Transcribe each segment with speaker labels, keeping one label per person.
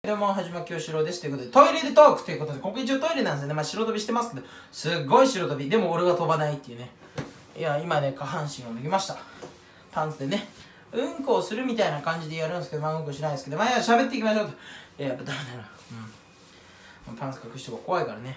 Speaker 1: どうも、はじまきよしろうです。ということで、トイレでトークということで、ここ一応トイレなんですよね。まあ、白飛びしてますけど、すっごい白飛び。でも俺は飛ばないっていうね。いや、今ね、下半身を脱ぎました。パンツでね。うんこをするみたいな感じでやるんですけど、まあ、うんこしないですけど、まあ、喋っていきましょうと。いや、やっぱダメだな。うん。パンツ隠しても怖いからね。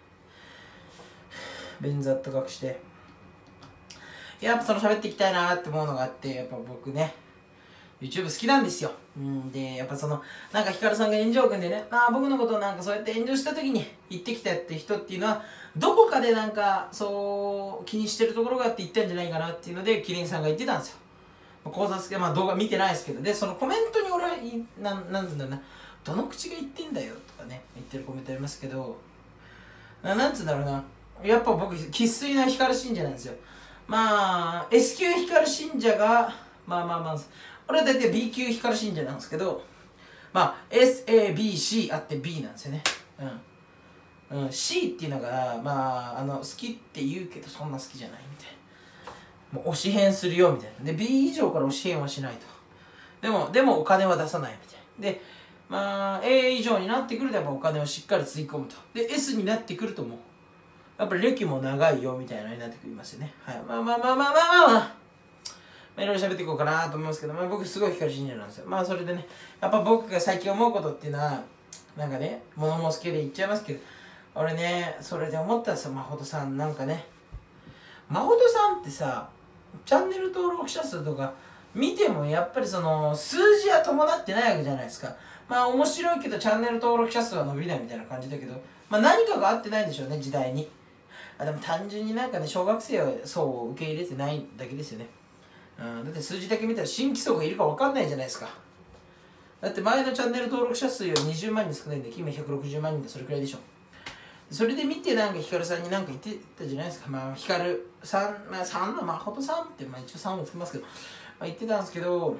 Speaker 1: 便座と隠して。やっぱその喋っていきたいなって思うのがあって、やっぱ僕ね、YouTube 好きなんですよ。で、やっぱその、なんかヒカルさんが炎上君でね、僕のことをなんかそうやって炎上した時に言ってきたって人っていうのは、どこかでなんか、そう、気にしてるところがあって言ったんじゃないかなっていうので、キリンさんが言ってたんですよ。考察で、動画見てないですけど、で、そのコメントに俺は、なんつうんだろうな、どの口が言ってんだよとかね、言ってるコメントありますけど、なんつうんだろうな、やっぱ僕、生粋なヒカル信者なんですよ。S 級ヒカル信者が、俺は大体 B 級ヒカル信者なんですけど、SABC あって B なんですよね。C っていうのが、好きって言うけどそんな好きじゃないみたいな。もう推し変するよみたいな。で、B 以上から推し変はしないと。でもお金は出さないみたいな。で、A 以上になってくるとやっぱお金をしっかりつぎ込むと。で、S になってくるともう、やっぱり歴も長いよみたいなのになってくりますよね。はい。いろいろ喋っていこうかなと思いますけど、僕すごい光信者なんですよ。それでね、やっぱ僕が最近思うことっていうのは、なんかね、物申す系で言っちゃいますけど、俺ね、それで思ったんですよ、まほとさん。なんかね、まほとさんってさ、チャンネル登録者数とか見てもやっぱりその、数字は伴ってないわけじゃないですか。面白いけどチャンネル登録者数は伸びないみたいな感じだけど、何かが合ってないんでしょうね、時代に。でも単純になんかね、小学生はそう受け入れてないだけですよね。だって数字だけ見たら新規層がいるか分かんないじゃないですか。だって前のチャンネル登録者数より20万人少ないんで、今160万人でそれくらいでしょ。それで見てなんかヒカルさんになんか言ってたじゃないですか。ヒカルさん、3のまほとさんって、一応3をつけますけど、言ってたんですけど、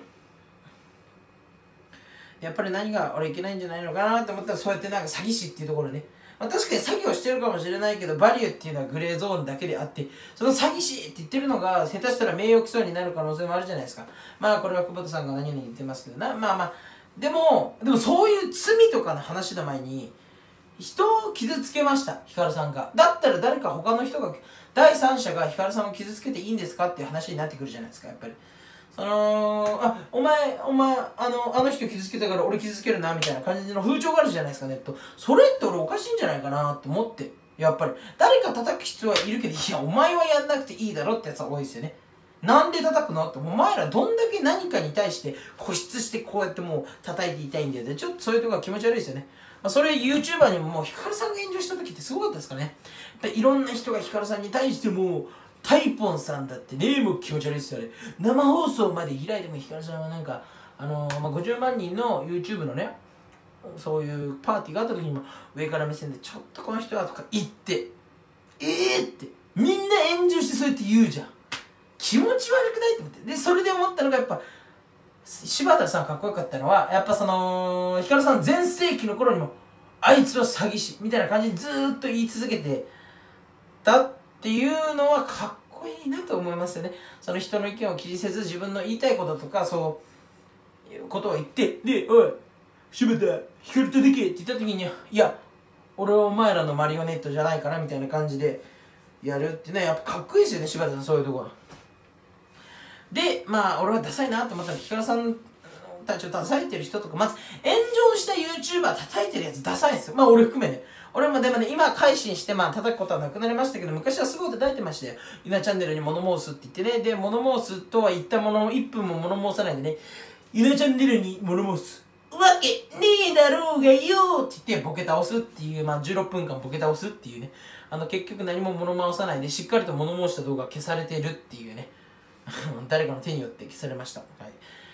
Speaker 1: やっぱり何が俺いけないんじゃないのかなと思ったら、そうやってなんか詐欺師っていうところね。確かに詐欺をしてるかもしれないけど、バリューっていうのはグレーゾーンだけであって、その詐欺師って言ってるのが、下手したら名誉毀損になる可能性もあるじゃないですか。これは久保田さんが何々言ってますけどな。でもそういう罪とかの話の前に、人を傷つけました、ヒカルさんが。だったら誰か他の人が、第三者がヒカルさんを傷つけていいんですかっていう話になってくるじゃないですか、やっぱり。お前、あの人傷つけたから俺傷つけるな、みたいな感じの風潮があるじゃないですか、ネット。それって俺おかしいんじゃないかなって思って。やっぱり。誰か叩く必要はいるけど、いや、お前はやんなくていいだろってやつは多いですよね。なんで叩くのって、お前らどんだけ何かに対して固執してこうやってもう叩いていたいんだよ。で、ちょっとそういうとこが気持ち悪いですよね。それ YouTuber にももうヒカルさんが炎上した時ってすごかったですかね。やっぱりいろんな人がヒカルさんに対しても、タイポンさんだってね、もう気持ち悪いですよね。生放送まで開いてもヒカルさんはなんか、50万人の YouTube のね、そういうパーティーがあった時にも上から目線でちょっとこの人はとか言って、ってみんな炎上してそうやって言うじゃん。気持ち悪くないって思って。で、それで思ったのがやっぱ、柴田さんかっこよかったのは、やっぱその、ヒカルさん全盛期の頃にも、あいつは詐欺師みたいな感じでずーっと言い続けてたっていうのはかっこいいなと思いますよね。その人の意見を気にせず自分の言いたいこととか、そういうことを言って、で、おい、柴田、ヒカル叩けって言った時に、いや、俺はお前らのマリオネットじゃないからみたいな感じでやるってね、やっぱかっこいいですよね、柴田さん、そういうとこは。で、俺はダサいなと思ったら、ヒカルさんたちを叩いてる人とか、まず炎上した YouTuber 叩いてるやつダサいんですよ。俺含めね。俺もでもね、今改心して叩くことはなくなりましたけど、昔はすごい叩いてましたよ。ゆなチャンネルに物申すって言ってね。で、物申すとは言ったものの、1分も物申さないでね、ゆなチャンネルに物申すわけねえだろうがよって言ってボケ倒すっていう、16分間ボケ倒すっていうね。結局何も物申さないで、しっかりと物申した動画消されてるっていうね。誰かの手によって消されました。はい。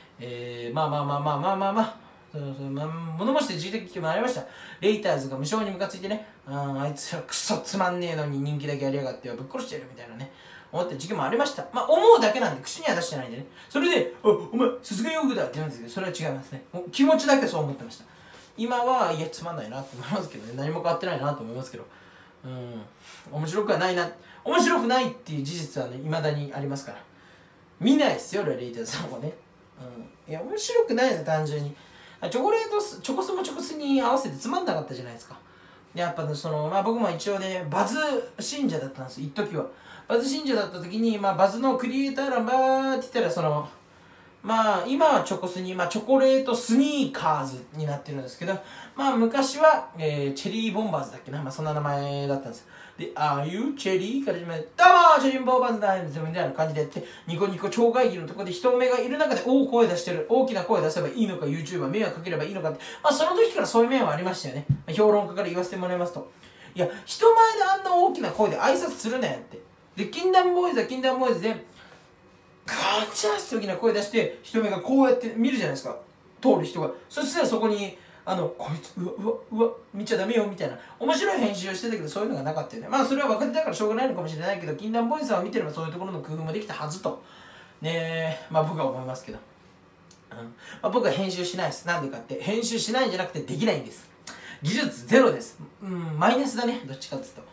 Speaker 1: 物申して自的もありました。レイターズが無償にムカついてね、あいつらクソつまんねえのに人気だけやりやがってぶっ殺してやるみたいなね、思ってる時期もありました。思うだけなんで、口には出してないんでね。それで、お前、鈴鹿ヨグだって言うんですけど、それは違いますね。気持ちだけそう思ってました。今は、いや、つまんないなって思いますけどね。何も変わってないなと思いますけど。面白くはないな。面白くないっていう事実はね、未だにありますから。見ないっすよ、レイターズさんはね。いや、面白くないですよ、単純に。 チョコレートス、チョコスもチョコスに合わせてつまんなかったじゃないですか。やっぱその、まあ僕も一応ね、バズ信者だったんです、一時は。バズ信者だった時に、まあバズのクリエイター欄バーって言ったら、その、まあ今はチョコスに、まあチョコレートスニーカーズになってるんですけど、まあ昔は、チェリーボンバーズだっけな、まあそんな名前だったんです。で、ああいうチェリーから始めて、どうもチェリーボンバーズなんですよみたいな感じでやって、ニコニコ超会議のところで人目がいる中で、声出してる、大きな声出せばいいのか、YouTuber、迷惑かければいいのかって、まあその時からそういう面はありましたよね。評論家から言わせてもらいますと。いや、人前であんな大きな声で挨拶するなよって。で、禁断ボーイズは禁断ボーイズで、ガチャーって大きな声出して人目がこうやって見るじゃないですか、通る人が。そしたらそこにこいつうわ見ちゃダメよみたいな面白い編集をしてたけど、そういうのがなかったよね。まあそれは若手だからしょうがないのかもしれないけど、禁断ボーイズさんを見てればそういうところの工夫もできたはずとね、まあ僕は思いますけど、まあ、僕は編集しないです。なんでかって、編集しないんじゃなくてできないんです。技術ゼロです。マイナスだね、どっちかっていうと。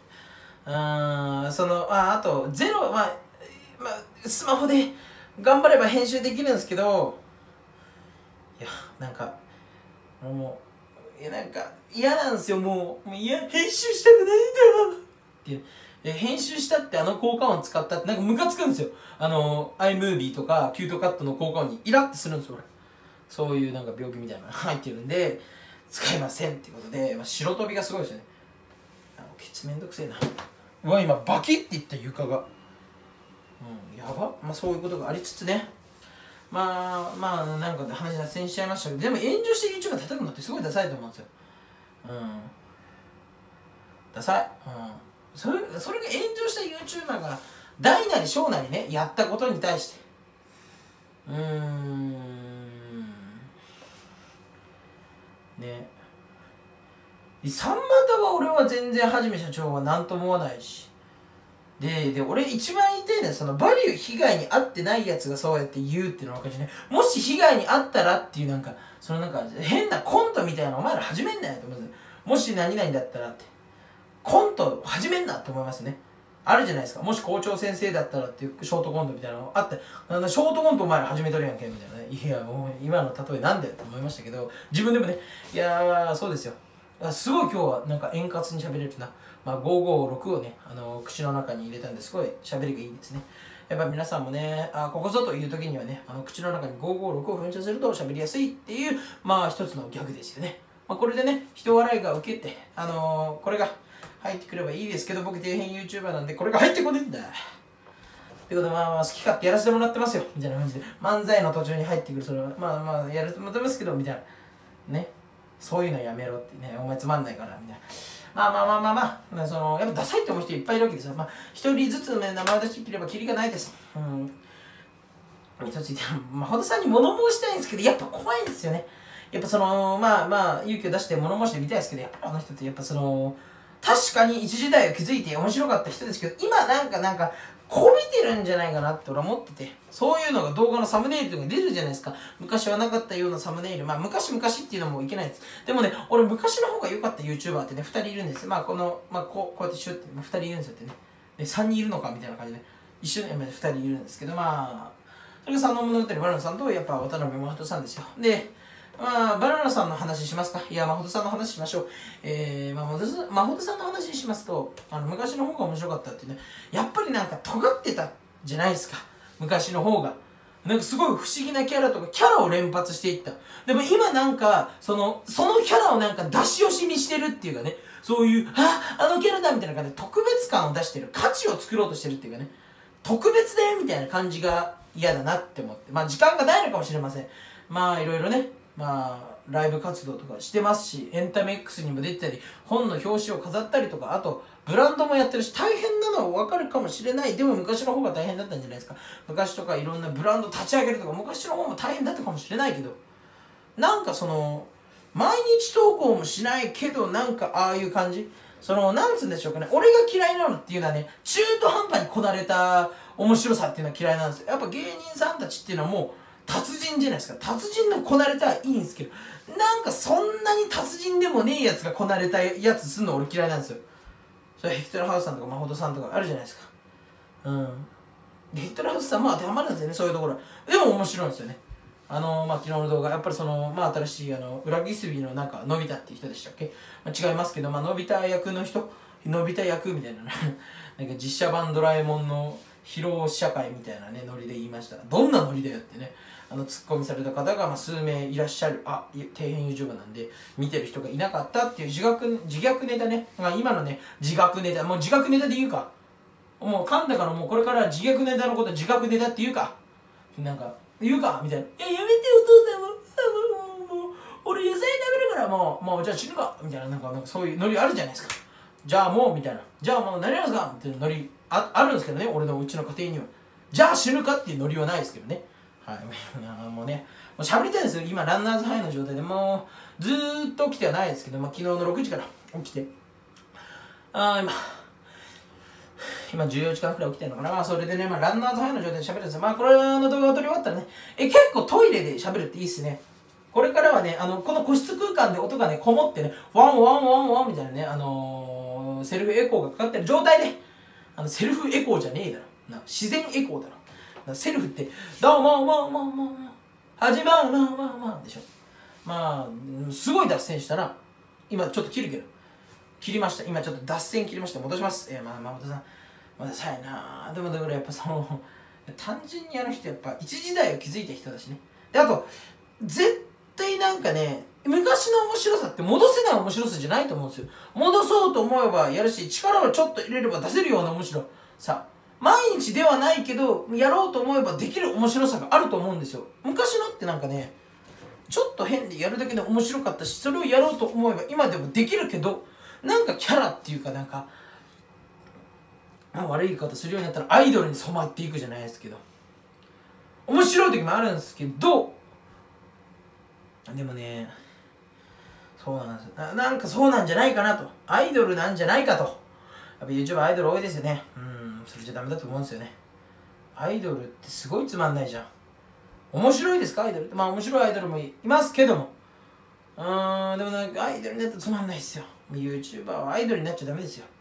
Speaker 1: あとゼロ、まあスマホで頑張れば編集できるんですけど、いやなんかもうなんか嫌なんですよ。もういや編集したくないんだって編集したって効果音使ったってなんかムカつくんですよ。iMovie とかキュートカットの効果音にイラッとするんですよ俺。そういうなんか病気みたいなのが入ってるんで使いませんっていうことで、白飛びがすごいですよね。ケツめんどくせえな。うわ今バキっていった床が。やば。まあそういうことがありつつね、なんか話脱線しちゃいましたけど、でも炎上して YouTuber 叩くのってすごいダサいと思うんですよ。ダサい。それが炎上した YouTuber が大なり小なりねやったことに対してね、さんまたは俺は全然はじめ社長は何とも思わないし、で俺一番言いたいのは、そのバリュー被害に遭ってないやつがそうやって言うっていうのはおかしいね。もし被害に遭ったらっていうなんか変なコントみたいなお前ら始めんなよと思うんですよ。もし何々だったらってコント始めんなって思いますね。あるじゃないですか。もし校長先生だったらっていうショートコントみたいなのあって、ショートコントお前ら始めとるやんけみたいなね。いやもう今の例えなんだよって思いましたけど、自分でもね、いやそうですよ。すごい今日はなんか円滑に喋れるな。556をね、口の中に入れたんですごい喋りがいいですね。やっぱ皆さんもね、ここぞという時にはね、口の中に556を噴射すると喋りやすいっていう、一つのギャグですよね。これでね、人笑いが受けて、これが入ってくればいいですけど、僕底辺 YouTuber なんでこれが入ってこねえんだ。ということで、好き勝手やらせてもらってますよ、みたいな感じで。漫才の途中に入ってくる、それは、やらせてもらってますけど、みたいな。ね。そういうのやめろってね、お前つまんないから、みたいな。やっぱダサいって思う人いっぱいいるわけですよ。一人ずつね、名前出して切ればキリがないです。一つ言って、ほどさんに物申したいんですけど、やっぱ怖いんですよね。やっぱ勇気を出して物申してみたいですけど、やっぱ人ってやっぱ確かに一時代を築いて面白かった人ですけど、今なんかこびてるんじゃないかなって俺は思ってて、そういうのが動画のサムネイルとかに出るじゃないですか。昔はなかったようなサムネイル、昔っていうのもいけないです。でもね、俺昔の方が良かった YouTuber ってね、2人いるんですよ。こうやってシュッて、2人いるんですよってね。で、3人いるのかみたいな感じで、一緒に2人いるんですけど、それが三の物語バナナさんとやっぱ渡辺真人さんですよ。で、バナナさんの話しますか。いや、真帆さんの話しましょう。真帆さんの話しますと、昔の方が面白かったっていうね、やっぱりなんか尖ってたじゃないですか。昔の方が。なんかすごい不思議なキャラとか、キャラを連発していった。でも今なんか、そのキャラをなんか出し惜しみしてるっていうかね、そういう、あのキャラだみたいな感じで特別感を出してる。価値を作ろうとしてるっていうかね、特別だよみたいな感じが嫌だなって思って。時間がないのかもしれません。いろいろね、ライブ活動とかしてますし、エンタメ X にも出てたり、本の表紙を飾ったりとか、あとブランドもやってるし、大変なのは分かるかもしれない。でも昔の方が大変だったんじゃないですか。昔とかいろんなブランド立ち上げるとか、昔の方も大変だったかもしれないけど、なんか毎日投稿もしないけど、なんかああいう感じ、なんつうんでしょうかね、俺が嫌いなのっていうのはね、中途半端にこなれた面白さっていうのは嫌いなんですよ。やっぱ芸人さんたちっていうのはもう達人じゃないですか。達人のこなれたはいいんですけど、なんかそんなに達人でもねえやつがこなれたやつすんの俺嫌いなんですよ。それヘクトラハウスさんとかマホトさんとかあるじゃないですか。ヘクトラハウスさん当てはまるんですよね、そういうところは。でも面白いんですよね。 昨日の動画、やっぱり新しい裏ギスビのなんか、のび太っていう人でしたっけ、違いますけど、のび太役の人、のび太役みたいな、なんか実写版ドラえもんの披露試写会みたいなね、ノリで言いました。どんなノリだよってね、ツッコミされた方が数名いらっしゃる、底辺 YouTube なんで、見てる人がいなかったっていう自虐ネタね、今のね、自虐ネタ、もう自虐ネタで言うか。もう噛んだからもうこれから自虐ネタのこと自虐ネタって言うか。なんか、言うかみたいな。いや、やめてお父さんもう、俺野菜食べるからもうじゃあ死ぬかみたいな、なんかそういうノリあるじゃないですか。じゃあもう、みたいな。じゃあもう何やるんですかっていうノリあるんですけどね、俺のうちの家庭には。じゃあ死ぬかっていうノリはないですけどね。はい、もうね、もう喋りたいんですよ。今、ランナーズハイの状態でもう、ずーっと起きてはないですけど、昨日の6時から起きて、今14時間くらい起きてるのかな。それでね、ランナーズハイの状態で喋るんですよ。これの動画を撮り終わったらね、結構トイレで喋るっていいっすね。これからはね、この個室空間で音がね、こもってね、ワンワンワンワンみたいなね、セルフエコーがかかってる状態で、セルフエコーじゃねえだろ。自然エコーだろ。セルフって、どうも始まるでしょ。すごい脱線したな。今ちょっと切るけど。切りました。今ちょっと脱線切りました。戻します。誠さん。まださえな。でもだからやっぱ単純に人やっぱ一時代を築いた人だしね。で、あと、絶対なんかね、昔の面白さって戻せない面白さじゃないと思うんですよ。戻そうと思えばやるし、力をちょっと入れれば出せるような面白さ。毎日ではないけど、やろうと思えばできる面白さがあると思うんですよ。昔のってなんかね、ちょっと変でやるだけで面白かったし、それをやろうと思えば今でもできるけど、なんかキャラっていうかなんか、悪い言い方するようになったらアイドルに染まっていくじゃないですけど、面白い時もあるんですけど、でもね、そうなんですよ。なんかそうなんじゃないかなと。アイドルなんじゃないかと。やっぱ YouTube アイドル多いですよね。それじゃダメだと思うんですよね。アイドルってすごいつまんないじゃん。面白いですかアイドルって。面白いアイドルもいますけども。でもなんかアイドルになったらつまんないっすよ。YouTuber はアイドルになっちゃダメですよ。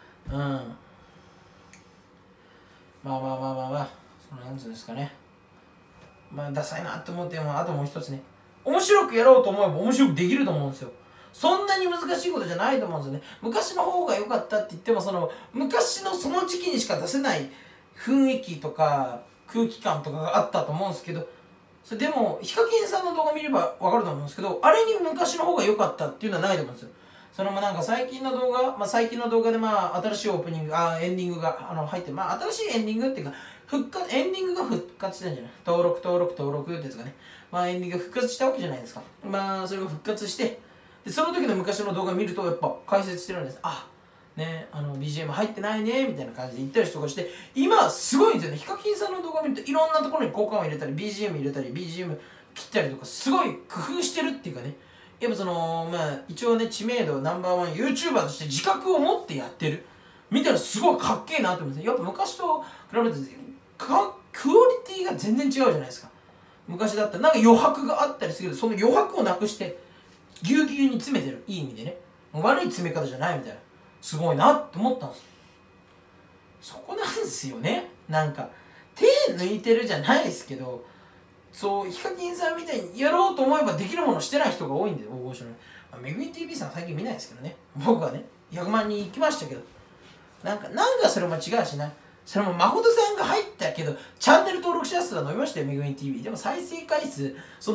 Speaker 1: なんつうんですかね。ダサいなって思っても、あともう一つね。面白くやろうと思えば面白くできると思うんですよ。そんなに難しいことじゃないと思うんですよね。昔の方が良かったって言っても、昔のその時期にしか出せない雰囲気とか空気感とかがあったと思うんですけど、それでも、ヒカキンさんの動画見ればわかると思うんですけど、あれに昔の方が良かったっていうのはないと思うんですよ。なんか最近の動画、最近の動画で新しいオープニング、エンディングが入って、新しいエンディングっていうか、エンディングが復活したんじゃない、登録ってやつがね。エンディングが復活したわけじゃないですか。それが復活して、でその時の昔の動画見ると、やっぱ解説してるんです。BGM 入ってないね、みたいな感じで言ったりとかして、今すごいんですよね。ヒカキンさんの動画見ると、いろんなところに効果音入れたり、BGM 入れたり、BGM 切ったりとか、すごい工夫してるっていうかね。やっぱ一応ね、知名度ナンバーワン YouTuber として自覚を持ってやってる。見たらすごいかっけえなって思うんですね。やっぱ昔と比べて、クオリティが全然違うじゃないですか。昔だったらなんか余白があったりするけど、その余白をなくして、ぎゅうぎゅうに詰めてる。いい意味でね。悪い詰め方じゃないみたいな。すごいなって思ったんですよ。そこなんですよね。なんか、手抜いてるじゃないですけど、ヒカキンさんみたいにやろうと思えばできるものしてない人が多いんで、大御所の。めぐみ TV さん最近見ないですけどね。僕はね、100万人行きましたけど。なんかそれも違うしな。それも誠さんが入ったけど、チャンネル登録者数は伸びましたよ、めぐみ TV。でも再生回数、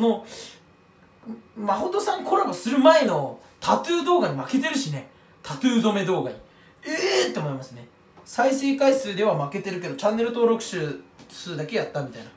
Speaker 1: 誠さんコラボする前のタトゥー動画に負けてるしね。タトゥー染め動画に。って思いますね。再生回数では負けてるけど、チャンネル登録者数だけやったみたいな。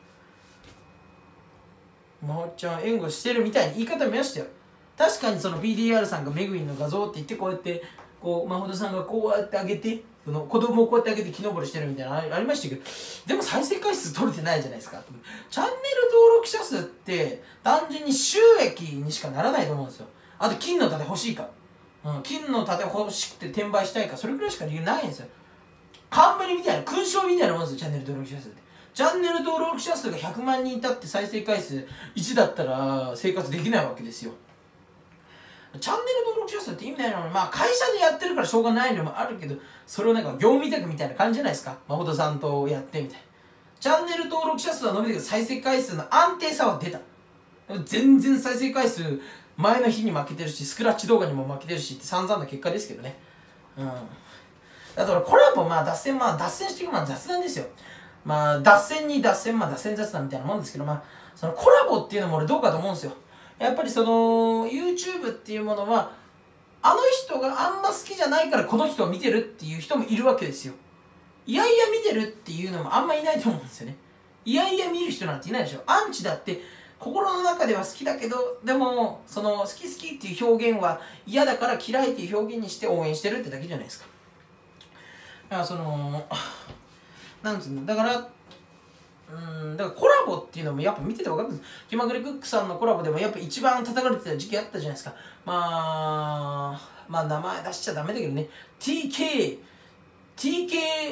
Speaker 1: まほちゃん援護してるみたいに言い方見ましたよ。確かにPDR さんがめぐみの画像って言って、こうやって誠さんがこうやってあげて、子供をこうやってあげて木登りしてるみたいなのありましたけど、でも再生回数取れてないじゃないですか。チャンネル登録者数って単純に収益にしかならないと思うんですよ。あと金の盾欲しいか、金の盾欲しくて転売したいか、それくらいしか理由ないんですよ。冠みたいな、勲章みたいなもんですよ、チャンネル登録者数って。チャンネル登録者数が100万人いたって再生回数1だったら生活できないわけですよ。チャンネル登録者数って意味ないのに、会社でやってるからしょうがないのもあるけど、それをなんか業務委託みたいな感じじゃないですか。誠さんとやってみたいな。チャンネル登録者数は伸びてるけど再生回数の安定さは出た。 全然再生回数前の日に負けてるし、スクラッチ動画にも負けてるしって散々な結果ですけどね。だからコラボ、脱線していく雑談ですよ。脱線に脱線、脱線雑談みたいなもんですけど、そのコラボっていうのも俺どうかと思うんですよ。やっぱりその YouTube っていうものは、あの人があんま好きじゃないからこの人を見てるっていう人もいるわけですよ。いやいや見てるっていうのもあんまいないと思うんですよね。いやいや見る人なんていないでしょ。アンチだって心の中では好きだけど、でもその好きっていう表現は嫌だから嫌いっていう表現にして応援してるってだけじゃないですか。だからそのなんつうの、だからコラボっていうのもやっぱ見てて分かるんです。気まぐれクックさんのコラボでもやっぱ一番叩かれてた時期あったじゃないですか。名前出しちゃダメだけどね、TK キ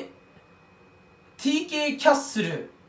Speaker 1: ャッス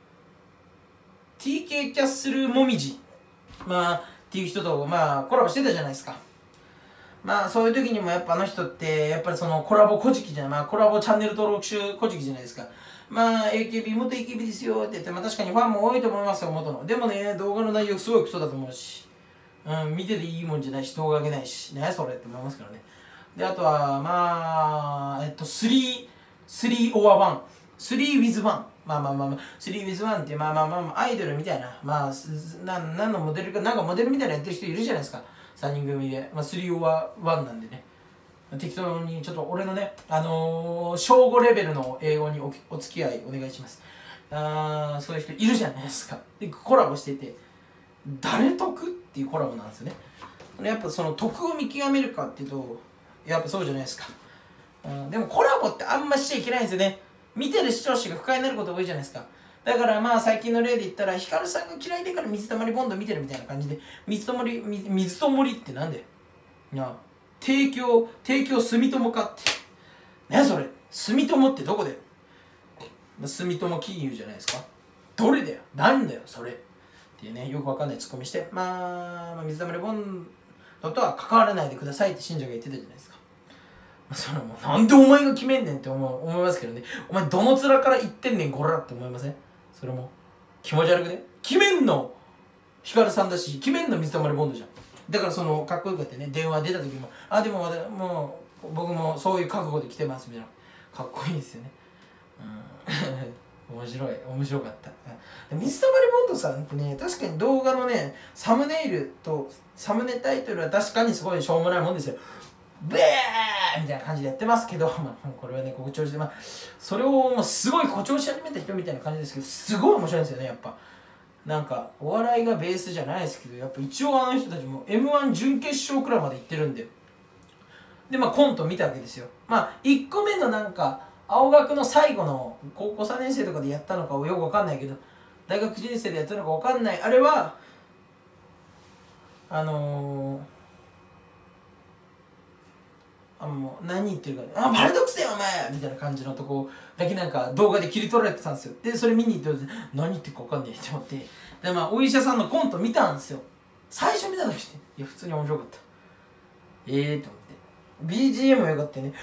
Speaker 1: ルもみじっていう人とコラボしてたじゃないですか。そういう時にもやっぱあの人ってやっぱりそのコラボ小じきじゃない、コラボチャンネル登録集小じきじゃないですか。AKB 元 AKB ですよって言って、確かにファンも多いと思いますよ、元の。でもね、動画の内容すごいクソだと思うし、見てていいもんじゃないし、動画上げないし、ねそれって思いますからね。で、あとは3 or 1 3 with 1 3 with 1ってアイドルみたいな何のモデルかなんかモデルみたいなやってる人いるじゃないですか、3人組で3 or 1なんでね、適当にちょっと俺のね小5レベルの英語にお付き合いお願いします。そういう人いるじゃないですか。でコラボしてて誰得っていうコラボなんですよね。やっぱその得を見極めるかっていうとやっぱそうじゃないですか。でもコラボってあんましちゃいけないんですよね。見てる視聴者が不快になること多いじゃないですか。だから最近の例で言ったらヒカルさんが嫌いだから水溜りボンド見てるみたいな感じで、水溜りってなんで提供住友かって何それ、住友ってどこで、住友金融じゃないですか。どれだよ、なんだよそれっていうね、よくわかんないツッコミして、水溜りボンドとは関わらないでくださいって信者が言ってたじゃないですか。それもなんでお前が決めんねんって思いますけどね。お前どの面から言ってんねんこらって思いません？それも気持ち悪くね。決めんのヒカルさんだし、決めんの水溜りボンドじゃん。だからそのかっこよくってね、電話出た時もでももう僕もそういう覚悟で来てますみたいな、かっこいいですよね。面白かった。水溜りボンドさんってね、確かに動画のねサムネイルとサムネタイトルは確かにすごいしょうもないもんですよ。ブエーみたいな感じでやってますけど、これはね誇張して、それをもうすごい誇張し始めた人みたいな感じですけど、すごい面白いんですよね。やっぱなんかお笑いがベースじゃないですけど、やっぱ一応あの人たちも M1 準決勝くらいまで行ってるんで、コント見たわけですよ。1個目のなんか青学の最後の高校3年生とかでやったのかよくわかんないけど、大学1年生でやったのかわかんない、あれはもう何言ってるかパラドックスだよお前みたいな感じのとこだけなんか動画で切り取られてたんですよ。でそれ見に行って何言ってるか分かんねえって思って、でお医者さんのコント見たんですよ。最初見た時っていや普通に面白かった。と思って BGM もよかったよね。トゥーントゥーントゥーントゥーントゥーン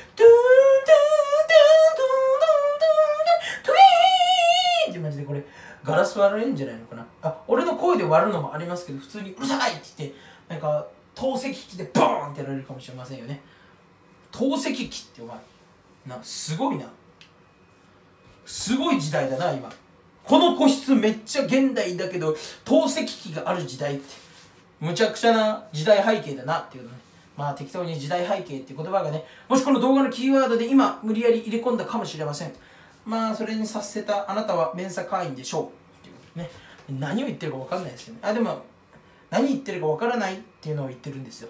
Speaker 1: トゥーンってマジでこれガラス割れるんじゃないのかな。俺の声で割るのもありますけど、普通にうるさいって言ってなんか透析機でボーンってやられるかもしれませんよね。透析機ってお前すごいな、すごい時代だな今。この個室めっちゃ現代だけど透析機がある時代ってむちゃくちゃな時代背景だなっていうのね。適当に時代背景っていう言葉がね、もしこの動画のキーワードで今無理やり入れ込んだかもしれません。それにさせたあなたはメンサ会員でしょうっていうね。何を言ってるか分かんないですよね。でも何言ってるか分からないっていうのを言ってるんですよ。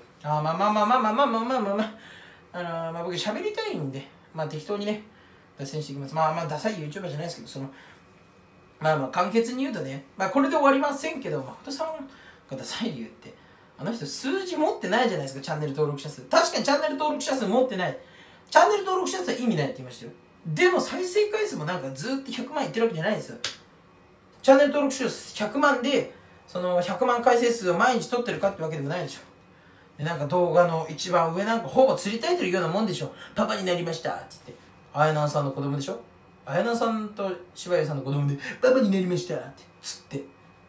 Speaker 1: 僕喋りたいんで適当にね脱線していきます。ダサい YouTuber じゃないですけど、その簡潔に言うとね、これで終わりませんけど、誠さんがダサい理由ってあの人数字持ってないじゃないですか。チャンネル登録者数、確かにチャンネル登録者数持ってない。チャンネル登録者数は意味ないって言いましたよ。でも再生回数もなんかずっと100万いってるわけじゃないんですよ。チャンネル登録者数100万でその100万回生数を毎日取ってるかってわけでもないでしょ。でなんか動画の一番上なんかほぼ釣りたいてるようなもんでしょ。パパになりましたって言って、あやなんさんの子供でしょ。あやなんさんと柴谷さんの子供でパパになりましたってつって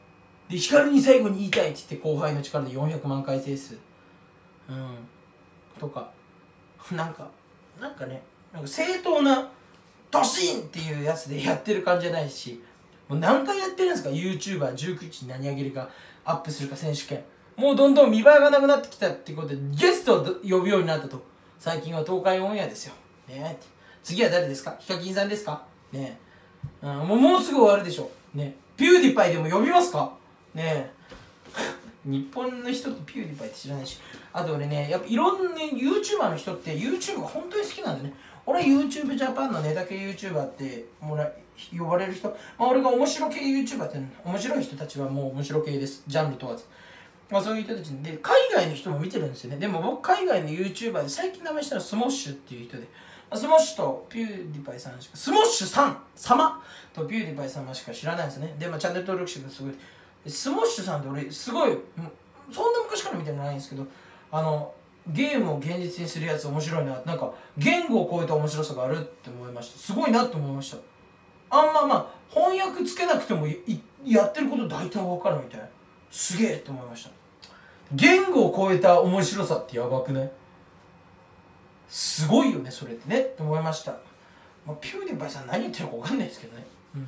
Speaker 1: で光に最後に言いたいって言って後輩の力で400万回再生数とかなんかね、なんか正当なドシンっていうやつでやってる感じじゃないし、もう何回やってるんですか YouTuber19 日に何上げるかアップするか選手権。もうどんどん見栄えがなくなってきたってことでゲストを呼ぶようになったと。最近は東海オンエアですよね。次は誰ですか？ヒカキンさんですかね。もうすぐ終わるでしょね。ピューディパイでも呼びますかね。日本の人ってピューディパイって知らないし、あと俺ね、やっぱいろんな YouTuber の人って YouTube が本当に好きなんでね。俺は YouTube Japan のネタ系 YouTuber って呼ばれる人、俺が面白系 YouTuber って面白い人たちはもう面白系です。ジャンル問わず。そういう人たちで、海外の人も見てるんですよね。でも僕海外の YouTuber で最近名前したのはスモッシュっていう人で、スモッシュとピューディパイさんしか、スモッシュさん様とピューディパイ様しか知らないんですよね。でもチャンネル登録してくすごい。スモッシュさんって俺すごい、そんな昔から見てないんですけど、ゲームを現実にするやつ面白いな。なんか言語を超えた面白さがあるって思いました。すごいなって思いました。翻訳つけなくてもやってること大体わかるみたいな。すげえって思いました。言語を超えた面白さってやばくない？すごいよねそれってねって思いました。ピューディパイさん何言ってるかわかんないですけどね。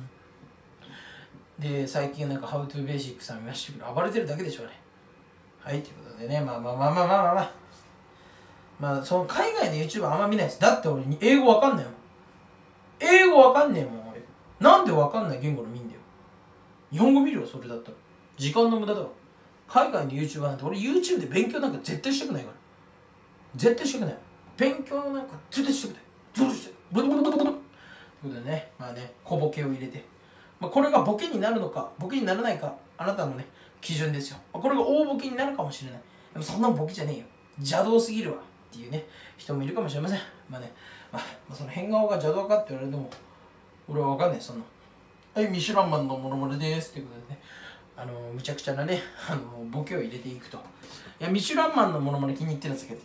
Speaker 1: で最近なんか How to Basic さん見ましたけど暴れてるだけでしょうね。はいということでね、その海外の YouTuber あんま見ないです。だって俺英語わかんないもん。英語わかんねえもん俺。なんでわかんない言語の見んだよ。日本語見るよそれだったら。時間の無駄だわ。海外の YouTuber なんて俺 YouTube で勉強なんか絶対したくないから。絶対したくない。勉強なんか絶対したくない。どうしてブルブルブルブルということでね、小ボケを入れて、これがボケになるのかボケにならないかあなたのね基準ですよ。これが大ボケになるかもしれない。でもそんなボケじゃねえよ、邪道すぎるわっていうね人もいるかもしれません。その変顔が邪道かって言われても俺は分かんない。そんなはいミシュランマンのモノマネですっていうことでね、むちゃくちゃなねボケを入れていくと。いやミシュランマンのモノマネ気に入ってるんですけど、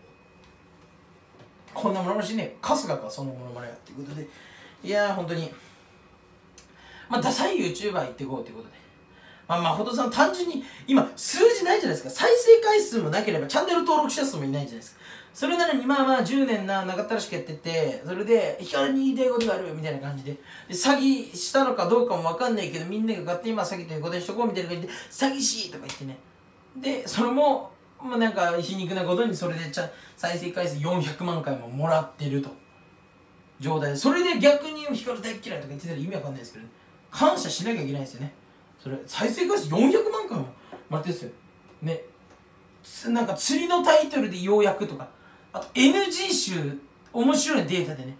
Speaker 1: こんなモノマネしねえ春日かそのモノマネやっていうことで、いやー本当にダサい YouTuber 行ってこうということで、ほどさん単純に今数字ないじゃないですか。再生回数もなければチャンネル登録者数もいないじゃないですか。それなのに10年長ったらしくやってて、それで光に言いたいことがあるみたいな感じで、詐欺したのかどうかも分かんないけどみんなが勝手に詐欺ということにしとこうみたいな感じで詐欺師とか言ってね、でそれもなんか皮肉なことにそれで再生回数400万回ももらってると状態で、それで逆に光大嫌いとか言ってたら意味わかんないですけどね、感謝しなきゃいけないですよね。それ再生回数400万回ももらってるんですよね。なんか釣りのタイトルでようやくとか、あと NG 集面白いデータでね、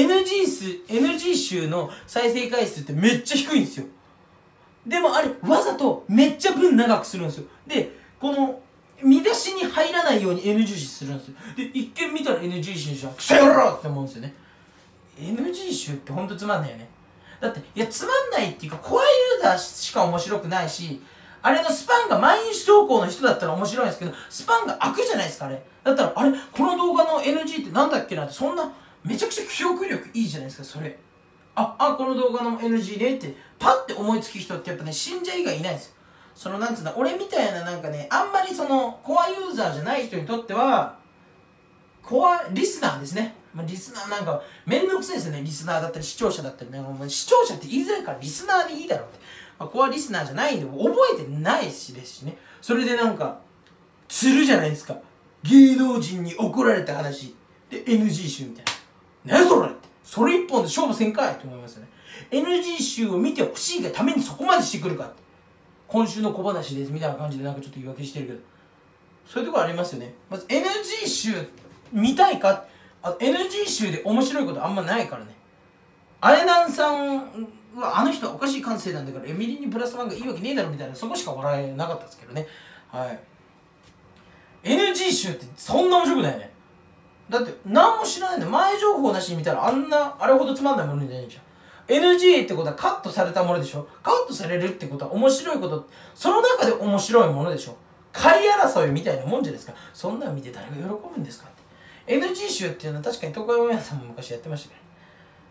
Speaker 1: NG 集の再生回数ってめっちゃ低いんですよ。でもあれわざとめっちゃ分長くするんですよ。でこの見出しに入らないように NG 集するんですよ。で一見見たら NG 集じゃんクソ野郎って思うんですよね。 NG 集ってほんとつまんないよね。だってつまんないっていうかコアユーザーしか面白くないし、あれのスパンが毎日投稿の人だったら面白いんですけど、スパンが空くじゃないですか。あれだったらこの動画の NG ってなんだっけなって、そんなめちゃくちゃ記憶力いいじゃないですか。それこの動画の NG ねってパッて思いつく人ってやっぱね信者以外いないんですよ。そのなんつうんだ、俺みたいななんかねあんまりそのコアユーザーじゃない人にとってはコアリスナーですね。リスナーなんかめんどくさいですよね。リスナーだったり視聴者だったりね、視聴者って言いづらいからリスナーでいいだろうって、コアリスナーじゃないんで覚えてないしですしね。それでなんか釣るじゃないですか。芸能人に怒られた話で NG 集みたいな、何それって、それ一本で勝負せんかいと思いますよね。 NG 集を見てほしいがためにそこまでしてくるかって、今週の小話ですみたいな感じでなんかちょっと言い訳してるけど、そういうところありますよね。まず NG 集見たいか、NG 集で面白いことあんまないからね。あれなんさんはあの人はおかしい感性なんだからエミリーにプラスワンがいいわけねえだろみたいな、そこしか笑えなかったですけどね。NG 集ってそんな面白くないね。だって何も知らないんだよ。前情報なしに見たらあれほどつまんないものじゃないじゃん。NG ってことはカットされたものでしょ。カットされるってことは面白いこと、その中で面白いものでしょ。買い争いみたいなもんじゃないですか。そんなん見て誰が喜ぶんですかって。NG 集っていうのは確かに東海オンエアさんも昔やってましたけど、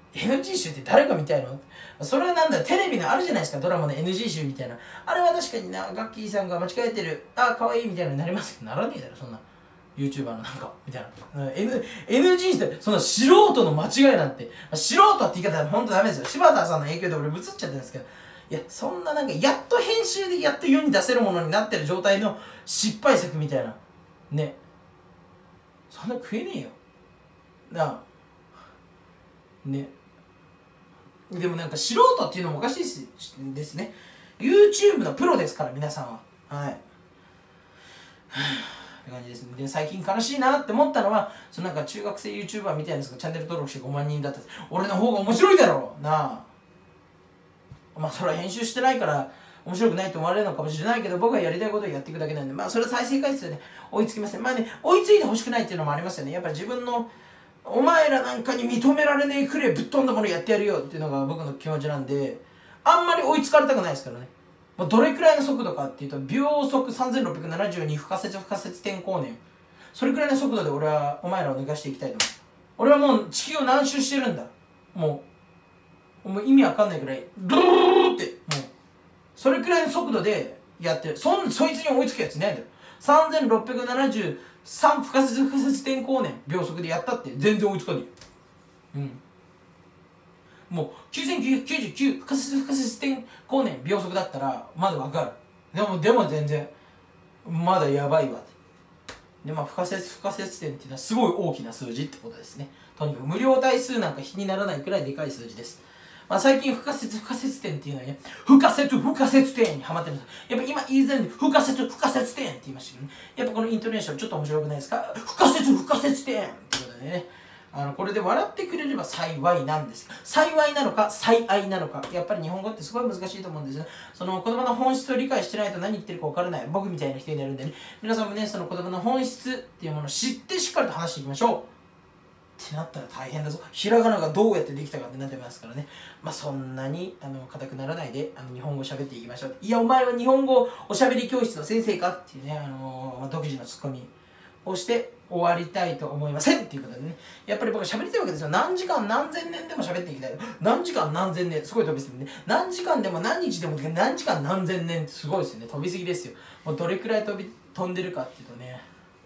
Speaker 1: NG 集って誰が見たいの？それはなんだ、テレビのあるじゃないですか、ドラマの NG 集みたいな。あれは確かにな、ガッキーさんが間違えてる、ああ、かわいいみたいなのになりますけど、ならねえだろ、そんな。YouTuber のなんか、みたいな。NG って、その素人の間違いなんて、素人って言い方は本当ダメですよ。柴田さんの影響で俺映っちゃってるんですけど、いや、そんななんか、やっと編集でやっと世に出せるものになってる状態の失敗作みたいな。ね。そんな食えねえよ。なあ。ね。でもなんか素人っていうのもおかしいですね。YouTube のプロですから、皆さんは。はい。って感じですね。で、最近悲しいなって思ったのは、そのなんか中学生 YouTuber みたいなやつがチャンネル登録して5万人だった。俺の方が面白いだろうなあ。まあそれは編集してないから面白くないと思われるのかもしれないけど、僕はやりたいことをやっていくだけなんで、まあそれは再生回数でね、追いつきません。まあね、追いついてほしくないっていうのもありますよね。やっぱり自分のお前らなんかに認められねえくれぶっ飛んだものやってやるよっていうのが僕の気持ちなんで、あんまり追いつかれたくないですからね。まあ、どれくらいの速度かっていうと、秒速3672不可説転後年、それくらいの速度で俺はお前らを抜かしていきたいと思う。俺はもう地球を何周してるんだ。もう意味わかんないくらいドゥルルルってもうそれくらいの速度でやってる。そいつに追いつくやついないんだよ。3673不可説転後年秒速でやったって全然追いつかねえよ。もう9999不可説転後年秒速だったらまだわかる。でも全然まだやばいわ。でまあ不可説点っていうのはすごい大きな数字ってことですね。とにかく無料対数なんか比にならないくらいでかい数字です。まあ、最近不可説点っていうのはね、不可説点にハマってるんです。やっぱ今言いづらいんで不可説点って言いましたけどね。やっぱこのイントネーションちょっと面白くないですか？不可説点ってことでね。これで笑ってくれれば幸いなんです。幸いなのか最愛なのか、やっぱり日本語ってすごい難しいと思うんですよ。その言葉の本質を理解してないと何言ってるか分からない僕みたいな人になるんでね、皆さんもね、その言葉の本質っていうものを知ってしっかりと話していきましょうってなったら大変だぞ。ひらがながどうやってできたかってなってますからね。まあそんなに硬くならないで日本語を喋っていきましょう。いやお前は日本語おしゃべり教室の先生かっていうね、独自のツッコミをして終わりたいと思いませんっていうことでね、やっぱり僕は喋りたいわけですよ。何時間何千年でも喋っていきたい。何時間何千年、すごい飛びすぎてね。何時間でも何日でも何時間何千年ってすごいですよね。飛びすぎですよ。もうどれくらい飛んでるかっていうとね、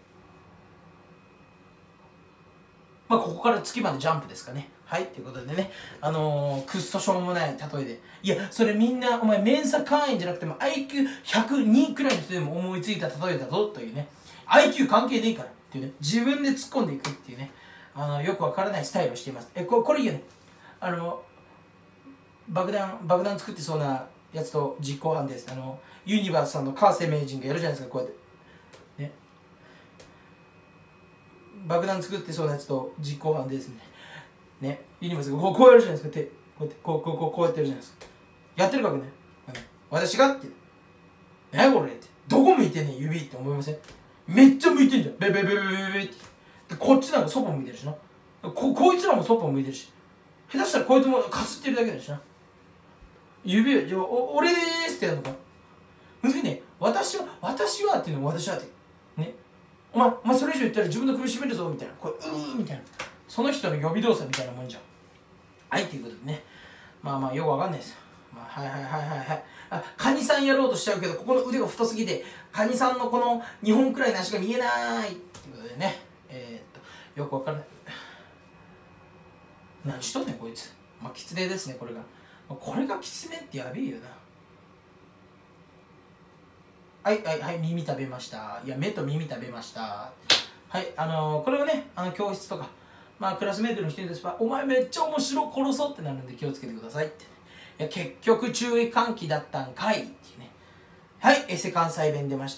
Speaker 1: まあここから月までジャンプですかね。はい、ということでね、くっそしょうもない例えで、いやそれみんなお前メンサ会員じゃなくても IQ102 くらいの人でも思いついた例えだぞというね、 IQ 関係ねえからっていうね、自分で突っ込んでいくっていうね、よくわからないスタイルをしています。これいいよね。爆弾作ってそうなやつと実行犯です。ユニバースさんの川瀬名人がやるじゃないですか、こうやってね、爆弾作ってそうなやつと実行犯ですみたいなね、ユニバースがこうやるじゃないですか、手こうやってこうやってるじゃないですか。やってるかね、私がって何これって、どこ向いてんねん指って思いません？めっちゃ向いてんじゃん、ベベベベベベって。でこっちなんかそば向いてるしな、こいつらもそば向いてるし、下手したらこいつもかすってるだけだしな。指を俺でーすってやるのか。むずいね。私はっていうのも私はってね、お前それ以上言ったら自分の首絞めるぞみたいな、これみたいな、その人の予備動作みたいなもんじゃん。はいということでね、まあよくわかんないですよ。はいカニさんやろうとしちゃうけど、ここの腕が太すぎてカニさんのこの2本くらいの足が見えないっていうことでね、よくわからない。何しとんねんこいつ。まあキツネですね、これが。これがキツネってやべえよな。はい耳食べました。いや目と耳食べました。はい、これをね、教室とかまあクラスメートの人にですば、お前めっちゃ面白殺そうってなるんで気をつけてくださいって。いや結局注意喚起だったんかいっていうね。はい、エセ関西弁出ました。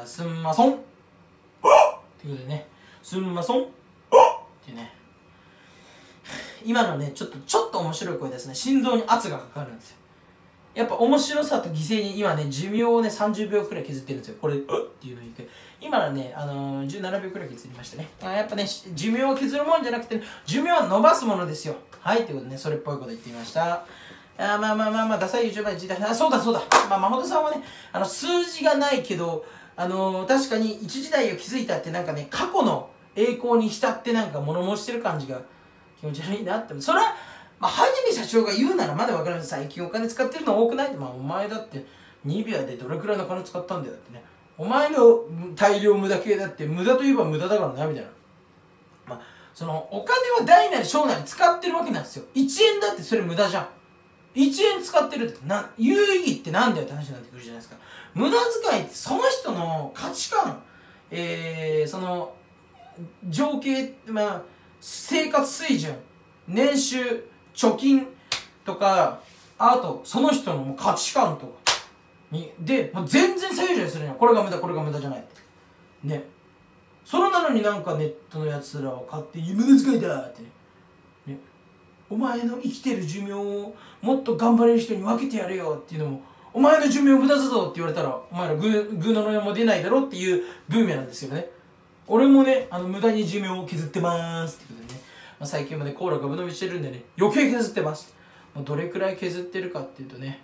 Speaker 1: すんまそんっていうことでね、すんまそんっていうね、今のねちょっと面白い声ですね。心臓に圧がかかるんですよ。やっぱ面白さと犠牲に今ね寿命をね30秒くらい削ってるんですよ。これっていうのに今のね17秒くらい削りましたね。やっぱね寿命を削るもんじゃなくて、ね、寿命は伸ばすものですよ。はいということでね、それっぽいこと言ってみました。まあダサい YouTuber について、そうだまあ真帆さんはね数字がないけど確かに一時代を築いたってなんかね、過去の栄光に浸ってなんか物申してる感じが気持ち悪いなって。それはまあはじめ社長が言うならまだ分かります。最近お金使ってるの多くないって。まあお前だってニビアでどれくらいの金使ったんだよってね。お前の大量無駄系だって無駄といえば無駄だからなみたいな。まあそのお金は大なり小なり使ってるわけなんですよ。1円だってそれ無駄じゃん。1円使ってるって有意義ってなんだよって話になってくるじゃないですか。無駄遣いってその人の価値観、その情景、まあ生活水準、年収、貯金とか、あとその人のもう価値観とかにでもう全然左右するんよ。これが無駄、これが無駄じゃないってね。それなのになんかネットのやつらを買って無駄遣いだってね。お前の生きてる寿命をもっと頑張れる人に分けてやれよっていうのも、お前の寿命無駄だぞって言われたらお前らグーの音も出ないだろっていうブーメなんですよね。俺もね無駄に寿命を削ってますってことでね、まあ、最近もねコーラがぶ伸びしてるんでね余計削ってます。もうどれくらい削ってるかっていうとね、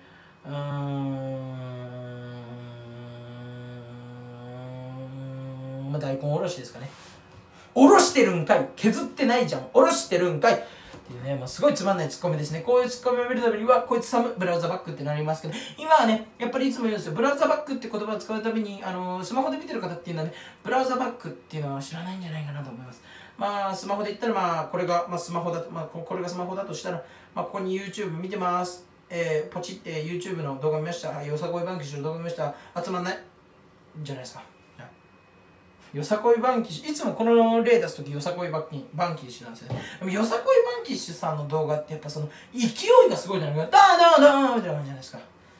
Speaker 1: まあ大根おろしですかね。おろしてるんかい、削ってないじゃん、おろしてるんかいっていうね、まあ、すごいつまんないツッコミですね。こういうツッコミを見るためにはこいつ寒ブラウザバックってなりますけど、今はねやっぱりいつも言うんですよ。ブラウザバックって言葉を使うたびにスマホで見てる方っていうのはねブラウザバックっていうのは知らないんじゃないかなと思います。まあスマホで言ったらまあこれが、まあ、スマホだと、まあ、これがスマホだとしたら、まあ、ここに YouTube 見てます、ポチって YouTube の動画見ました、よさこいバンキシュの動画見ました、集まんないじゃないですか。よさこいバンキッシュ、いつもこの例出すときよさこいバンキッシュなんですよね。でもよさこいバンキッシュさんの動画ってやっぱその勢いがすごいじゃないですか。ダーダーダーみたいな感じじゃないですか。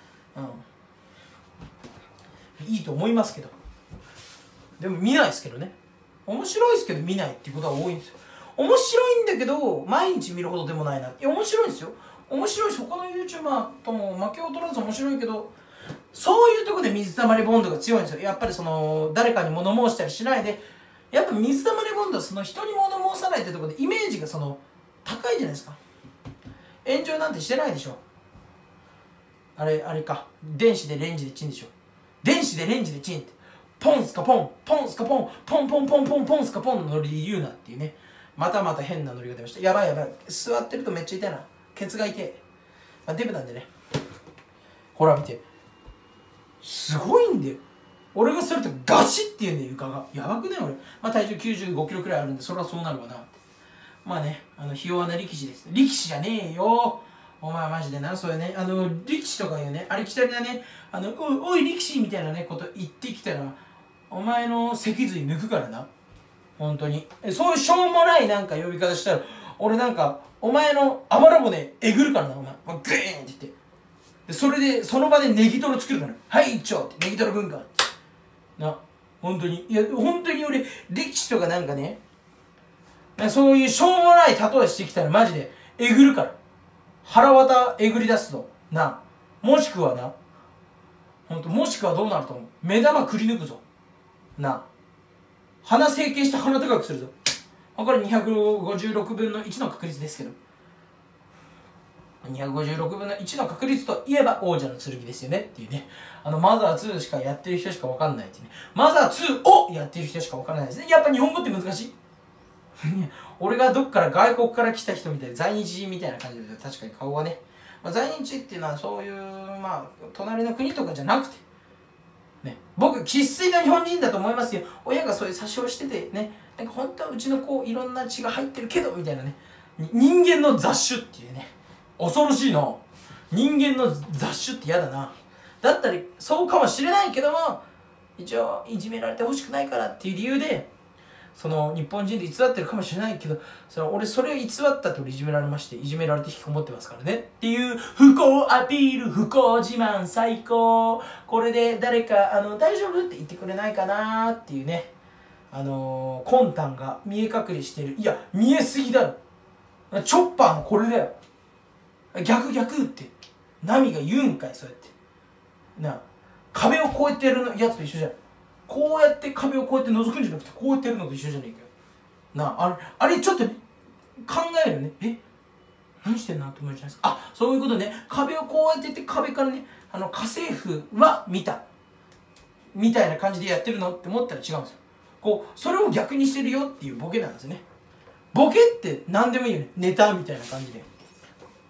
Speaker 1: いいと思いますけど、でも見ないですけどね。面白いですけど見ないっていうことが多いんですよ。面白いんだけど毎日見るほどでもないな。いや面白いですよ、面白いし他の YouTuber とも負けを取らず面白いけど、そういうところで水溜りボンドが強いんですよ。やっぱりその誰かに物申したりしないで、やっぱ水溜りボンドはその人に物申さないってところでイメージがその高いじゃないですか。炎上なんてしてないでしょ。あれか、電子でレンジでチンでしょ。電子でレンジでチンってポンスカポンポンスカポンポンポンポンポンポンスカポンのノリで言うなっていうね。また変なノリが出ました。やばいやばい、座ってるとめっちゃ痛いな、ケツが痛い。まあ、デブなんでね、ほら見て、すごいんだよ。俺がそれとガシって言うんだよ、床が。やばくね俺。まあ体重95キロくらいあるんで、それはそうなるわなって。まあね、ひ弱な力士です。力士じゃねえよ。お前マジでな、そういうね、力士とかいうね、ありきたりなね、おい力士みたいなね、こと言ってきたら、お前の脊髄抜くからな。本当に。そういうしょうもないなんか呼び方したら、俺なんか、お前のあばら骨えぐるからな、お前。グーンって言って。でそれで、その場でネギトロ作るから。はい一丁ってネギトロ文化って。な、本当に。いや、本当に俺、力士とかなんかね、そういうしょうもない例えしてきたらマジでえぐるから。腹渡えぐり出すぞ。な。もしくはな、本当もしくはどうなると思う？目玉くり抜くぞ。な。鼻整形して鼻高くするぞ。これ256分の1の確率ですけど。256分の1の確率といえば王者の剣ですよねっていうね。マザー2しかやってる人しか分かんないっていうね。マザー2をやってる人しか分からないですね。やっぱ日本語って難しい。俺がどっから外国から来た人みたいな、在日人みたいな感じで、確かに顔はね。まあ、在日っていうのはそういう、まあ、隣の国とかじゃなくて、ね、僕、生粋の日本人だと思いますよ。親がそういう詐称しててね、なんか本当はうちの子、いろんな血が入ってるけど、みたいなね。人間の雑種っていうね。恐ろしいな。人間の雑種って嫌だな。だったりそうかもしれないけども、一応いじめられてほしくないからっていう理由でその日本人で偽ってるかもしれないけど、俺それを偽ったって俺いじめられまして、いじめられて引きこもってますからねっていう不幸アピール、不幸自慢最高。これで誰か大丈夫って言ってくれないかなっていうね、魂胆が見え隠れしてる。いや見えすぎだろ。チョッパーのこれだよ。逆ってナミが言うんかい。そうやってな、壁を越えてるやつと一緒じゃん。こうやって壁を越えて覗くんじゃなくてこうやってやるのと一緒じゃねえかよな。あれちょっと考えるよね。何してんなと思うじゃないですか。あ、そういうことね。壁をこうやってって壁からね、家政婦は見たみたいな感じでやってるのって思ったら違うんですよ。こうそれを逆にしてるよっていうボケなんですよね。ボケって何でもいいよね。ネタみたいな感じで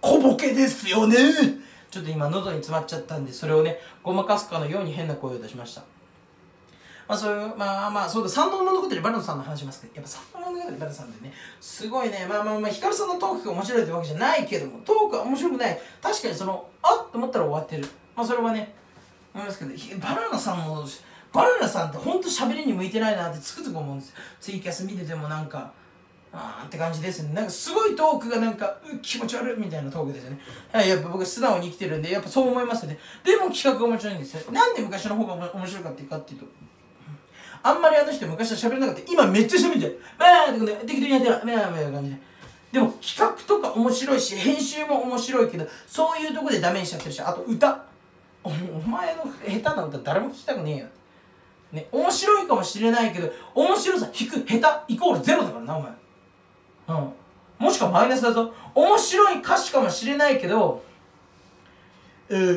Speaker 1: 小ボケですよね。ちょっと今喉に詰まっちゃったんで、それをねごまかすかのように変な声を出しました。そういうそうだ、三能物語バルノさんの話しますけど、やっぱ三能物語バルノさんでねすごいね、ヒカルさんのトークが面白いってわけじゃないけども、トークは面白くない、確かにあっと思ったら終わってる、それはね思いますけど、バナナさんってほんと喋りに向いてないなってつくづく思うんですよ。ツイキャス見ててもなんかって感じですね。なんかすごいトークがなんか気持ち悪いみたいなトークですよね。やっぱ僕素直に生きてるんでやっぱそう思いますよね。でも企画が面白いんですよ。なんで昔の方が面白かっていうと、あんまりあの人昔は喋れなかった。今めっちゃ喋るじゃん。って適当にやってるみたいな感じで。でも企画とか面白いし編集も面白いけど、そういうとこでダメにしちゃってるし、あと歌、お前の下手な歌誰も聞きたくねえよね。面白いかもしれないけど、面白さ引く下手イコールゼロだからなお前。もしくはマイナスだぞ。面白い歌詞かもしれないけどみたい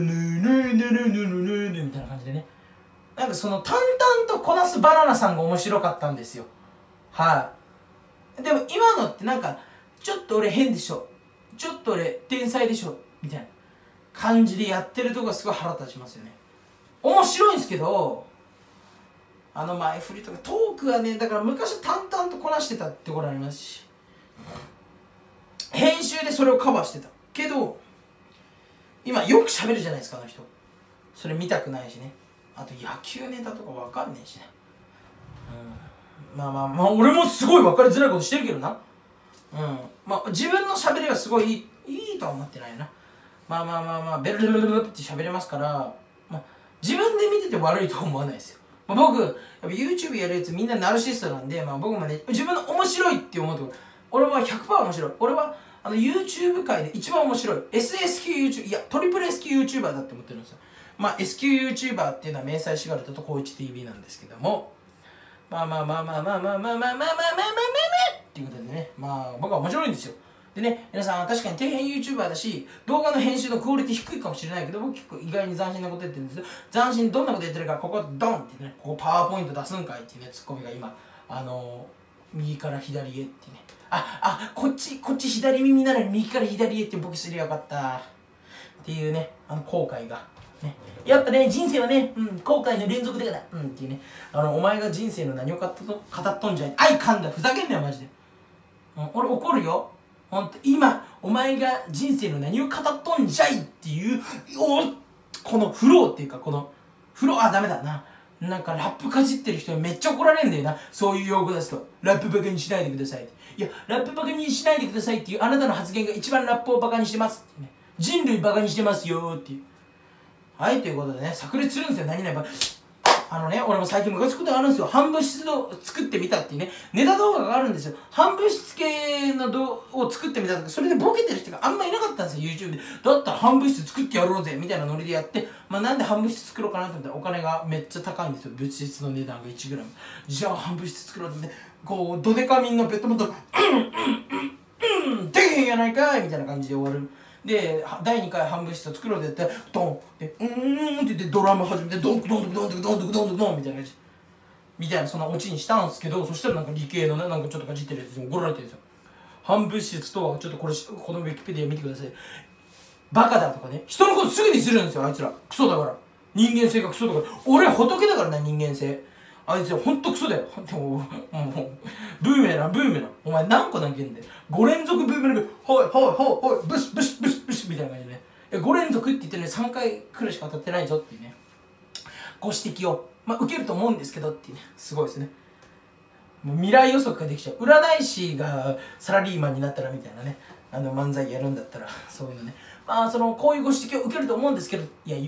Speaker 1: な感じでね、なんか淡々とこなすバナナさんが面白かったんですよ。でも今のってなんかちょっと俺変でしょ、ちょっと俺天才でしょみたいな感じでやってるとこがすごい腹立ちますよね。面白いんですけど、前振りとかトークがね、だから昔淡々とこなしてたってことありますし、編集でそれをカバーしてたけど、今よく喋るじゃないですかあの人。それ見たくないしね。あと野球ネタとかわかんねえしね。俺もすごい分かりづらいことしてるけどな。自分の喋りはすごいいいとは思ってないな。ベルベルベルベルって喋れますから、自分で見てて悪いとは思わないですよ。僕やっぱ YouTube やるやつみんなナルシストなんで、僕もね自分の面白いって思うところ、俺は 100% 面白い。俺はYouTube 界で一番面白い SS 級 YouTuber、いやトリプル S 級 YouTuber だって思ってるんですよ。S 級 YouTuber っていうのは明細しがると高一 TV なんですけども、っていうことでね、僕は面白いんですよ。でね、皆さん確かに底辺 YouTuber だし、動画の編集のクオリティ低いかもしれないけど、僕結構意外に斬新なこと言ってるんですよ。斬新どんなこと言ってるか、ここドンってね、ここパワーポイント出すんかいっていうね、ツッコミが今右から左へってね、こっち左耳なのに右から左へってボケすりゃよかったっていうね、後悔がね、やっぱね人生はね、後悔の連続だからっていうね、お前が人生の何を語っとんじゃい、噛んだ、ふざけんなよマジで。俺怒るよほんと。今お前が人生の何を語っとんじゃいっていうこのフローっていうか、このフローダメだな、なんかラップかじってる人にめっちゃ怒られるんだよな、そういう用語出すと。ラップバカにしないでくださいって。いや、ラップバカにしないでくださいっていうあなたの発言が一番ラップをバカにしてますってね、人類バカにしてますよーっていう。ということでね、炸裂するんですよ、何々俺も最近昔ことがあるんですよ。半物質を作ってみたっていうね、ネタ動画があるんですよ。半物質系のを作ってみたとか、それでボケてる人があんまいなかったんですよ、YouTube で。だったら半物質作ってやろうぜみたいなノリでやって、なんで半物質作ろうかなと思ったらお金がめっちゃ高いんですよ。物質の値段が 1g。じゃあ半物質作ろうと思って、こうドデカミンのペットボトルでけへんやないかいみたいな感じで終わる。で第2回半分室を作ろうってやってドンでって言ってドラム始めてドンドンドンドンドンドンドンドンみたいな感じみたいな、そんなオチにしたんですけど、そしたらなんか理系のね、なんかちょっとかじってるやつに怒られてるんですよ。半分室とはちょっとこのウィキペディア見てください。バカだとかね、人のことすぐにするんですよあいつら。クソだから、人間性がクソだから。俺は仏だからな、人間性。あいつらほんとクソだよ。でもブーメランお前何個投げんだよ。5連続ブーメランはいブシブシブシブシみたいな感じでね、5連続って言ってね3回くらいしか当たってないぞっていうね、ご指摘を受けると思うんですけどっていうね、すごいですね。もう未来予測ができちゃう。占い師がサラリーマンになったらみたいなね、漫才やるんだったらそういうのね、こういうご指摘を受けると思うんですけど、いや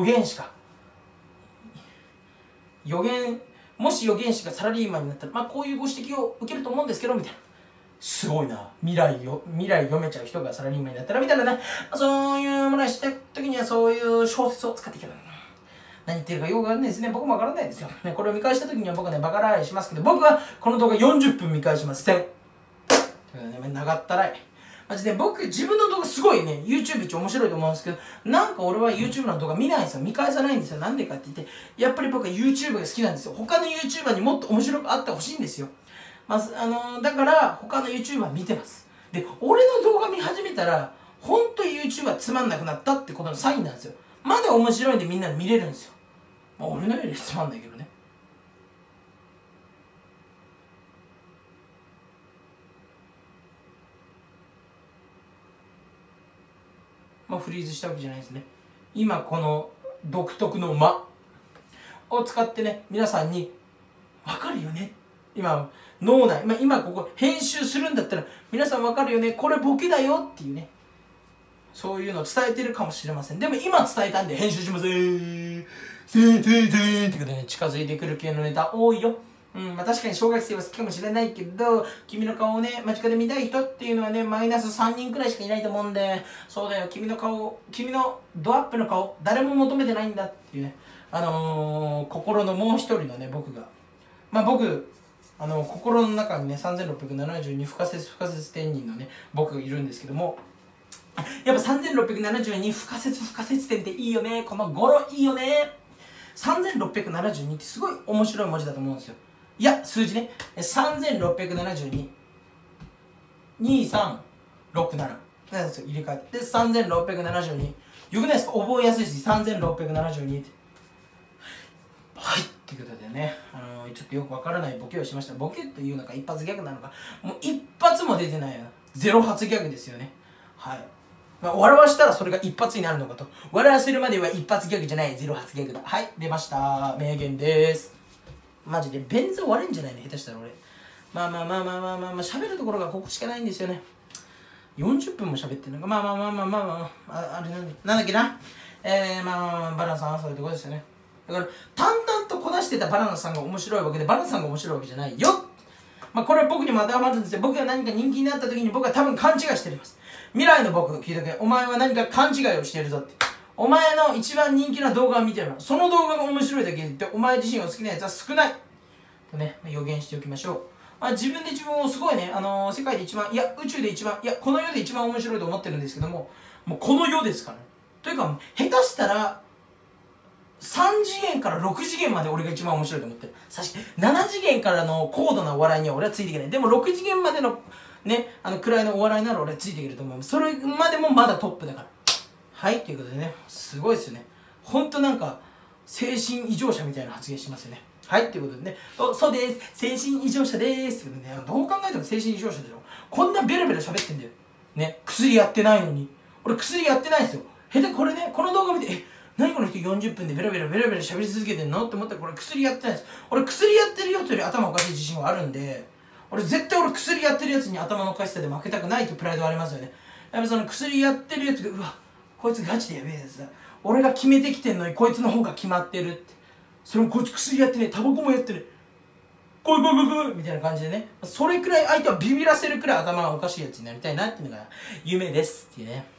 Speaker 1: もし予言師がサラリーマンになったら、こういうご指摘を受けると思うんですけどみたいな、すごいな、未来読めちゃう人がサラリーマンになったらみたいなね、そういうものをした時にはそういう小説を使っていけば、何言ってるかよくわかんないですね。僕もわからないですよ、ね。これを見返した時には僕はねバカ笑いしますけど、僕はこの動画40分見返します。ということでね、長ったらいマジで僕自分の動画すごいね YouTube 一応面白いと思うんですけど、なんか俺は YouTube の動画見ないんですよ、見返さないんですよ。なんでかって言って、やっぱり僕は YouTube が好きなんですよ。他の YouTuber にもっと面白くあってほしいんですよ。だから他の YouTuber 見てます。で俺の動画見始めたらほんと YouTube はつまんなくなったってことのサインなんですよ。まだ面白いんでみんな見れるんですよ。まあ俺のよりつまんないけどね。まあフリーズしたわけじゃないですね。今この独特の間を使ってね、皆さんに分かるよね、今脳内、今ここ編集するんだったら皆さん分かるよね、これボケだよっていうね、そういうのを伝えてるかもしれません。でも今伝えたんで編集しませんってことでね、近づいてくる系のネタ多いよ。確かに小学生は好きかもしれないけど、君の顔をね間近で見たい人っていうのはねマイナス3人くらいしかいないと思うんで、そうだよ、君の顔、君のドアップの顔誰も求めてないんだっていうね、心のもう一人のね僕が、僕心の中にね3672不可説天人のね僕がいるんですけども、やっぱ3672不可説天っていいよね、この語呂いいよね。3672ってすごい面白い文字だと思うんですよ。いや数字ね、3672 2367なんですよ、入れ替えて。で3672、よくないですか、覚えやすいし3672って。はいっていうことでね、ちょっとよくわからないボケをしました。ボケというのか一発ギャグなのか、もう一発も出てないよな、ゼロ発ギャグですよね。はい、笑わしたらそれが一発になるのかと。笑わせるまでは一発ギャグじゃない、ゼロ発ギャグだ。はい、出ました、名言です。マジで便座割れんじゃないの、下手したら俺。喋るところがここしかないんですよね。40分も喋ってるのがあれなんだっけな、バランさんはそういうところですよね。だから淡々とこなしてたバランさんが面白いわけで、バランさんが面白いわけじゃないよ。これは僕にも当てはまるんですよ。僕が何か人気になった時に僕は多分勘違いしております。未来の僕が聞いとけ、お前は何か勘違いをしているぞって。お前の一番人気な動画を見てるの、その動画が面白いだけで言ってお前自身を好きなやつは少ないとね、予言しておきましょう。自分で自分をすごいね、世界で一番、いや宇宙で一番、いやこの世で一番面白いと思ってるんですけども、もうこの世ですからね。というか下手したら3次元から6次元まで俺が一番面白いと思ってる。確かに7次元からの高度なお笑いには俺はついていけない。でも6次元までのね、位のお笑いなら俺はついていけると思う。それまでもまだトップだから。はい、ということでね、すごいですよね。ほんとなんか精神異常者みたいな発言してますよね。はい、ということでね、そうです、精神異常者でーすってことでね、どう考えても精神異常者でしょ。こんなベラベラ喋ってんだよ。ね、薬やってないのに。俺薬やってないんですよ。下手これね、この動画見て、何この人40分でベラベラ喋り続けてんのって思ったら、これ薬やってないです。俺薬やってるやつより頭おかしい自信はあるんで、俺絶対薬やってるやつに頭のおかしさで負けたくないとプライドはありますよね。やっぱその薬やってるやつが、うわ、こいつガチでやべえやつだ。俺が決めてきてんのにこいつの方が決まってるって。それもこいつ薬やってねえ、タバコもやってねえ、こいみたいな感じでね、それくらい相手をビビらせるくらい頭がおかしいやつになりたいなっていうのが夢ですっていうね。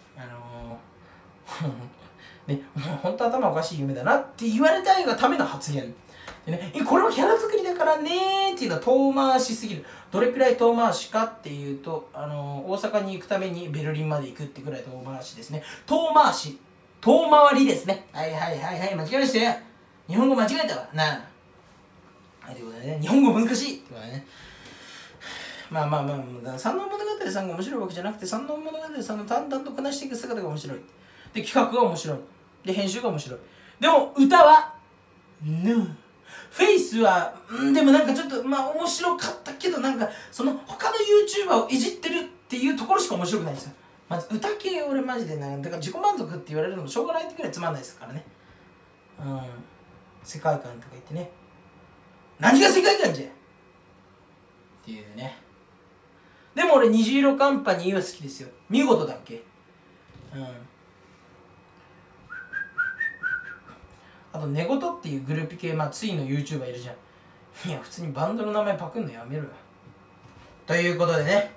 Speaker 1: ね、もう本当頭おかしい夢だなって言われたいがための発言でね、これはキャラ作りだからねーっていうのは遠回しすぎる。どれくらい遠回しかっていうと、大阪に行くためにベルリンまで行くってくらい遠回しですね。遠回し、遠回りですね。はい、間違えまして、日本語間違えたわな。はい、ということでね、日本語難しいってことでね。三能物語さんが面白いわけじゃなくて、三能物語さんの淡々とこなしていく姿が面白い。で、企画が面白い。で、編集が面白い。でも、歌は、フェイスは、でもなんかちょっと、面白かったけど、なんか、その、他の YouTuber をいじってるっていうところしか面白くないんですよ。まず、歌系俺マジでね、だから自己満足って言われるのもしょうがないってくらいつまんないですからね。世界観とか言ってね。何が世界観じゃっていうね。でも俺、虹色カンパニーは好きですよ。見事だっけ。あと、寝言っていうグループ系、ついの YouTuber いるじゃん。いや、普通にバンドの名前パクんのやめろよ。ということでね。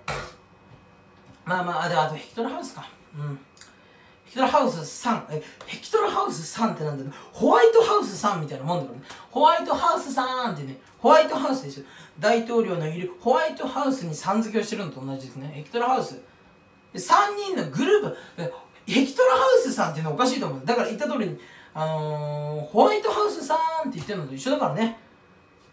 Speaker 1: あと、ヘキトラハウスか。ヘキトラハウス3。ヘキトラハウス3ってなんだろう。ホワイトハウス3みたいなもんだからね。ホワイトハウス3ってね、ホワイトハウスですよ。大統領のいるホワイトハウスにさん付けをしてるのと同じですね。ヘキトラハウス。3人のグループ、ヘキトラハウスさんっていうのおかしいと思う。だから言った通りに、ホワイトハウスさんって言ってるのと一緒だからね。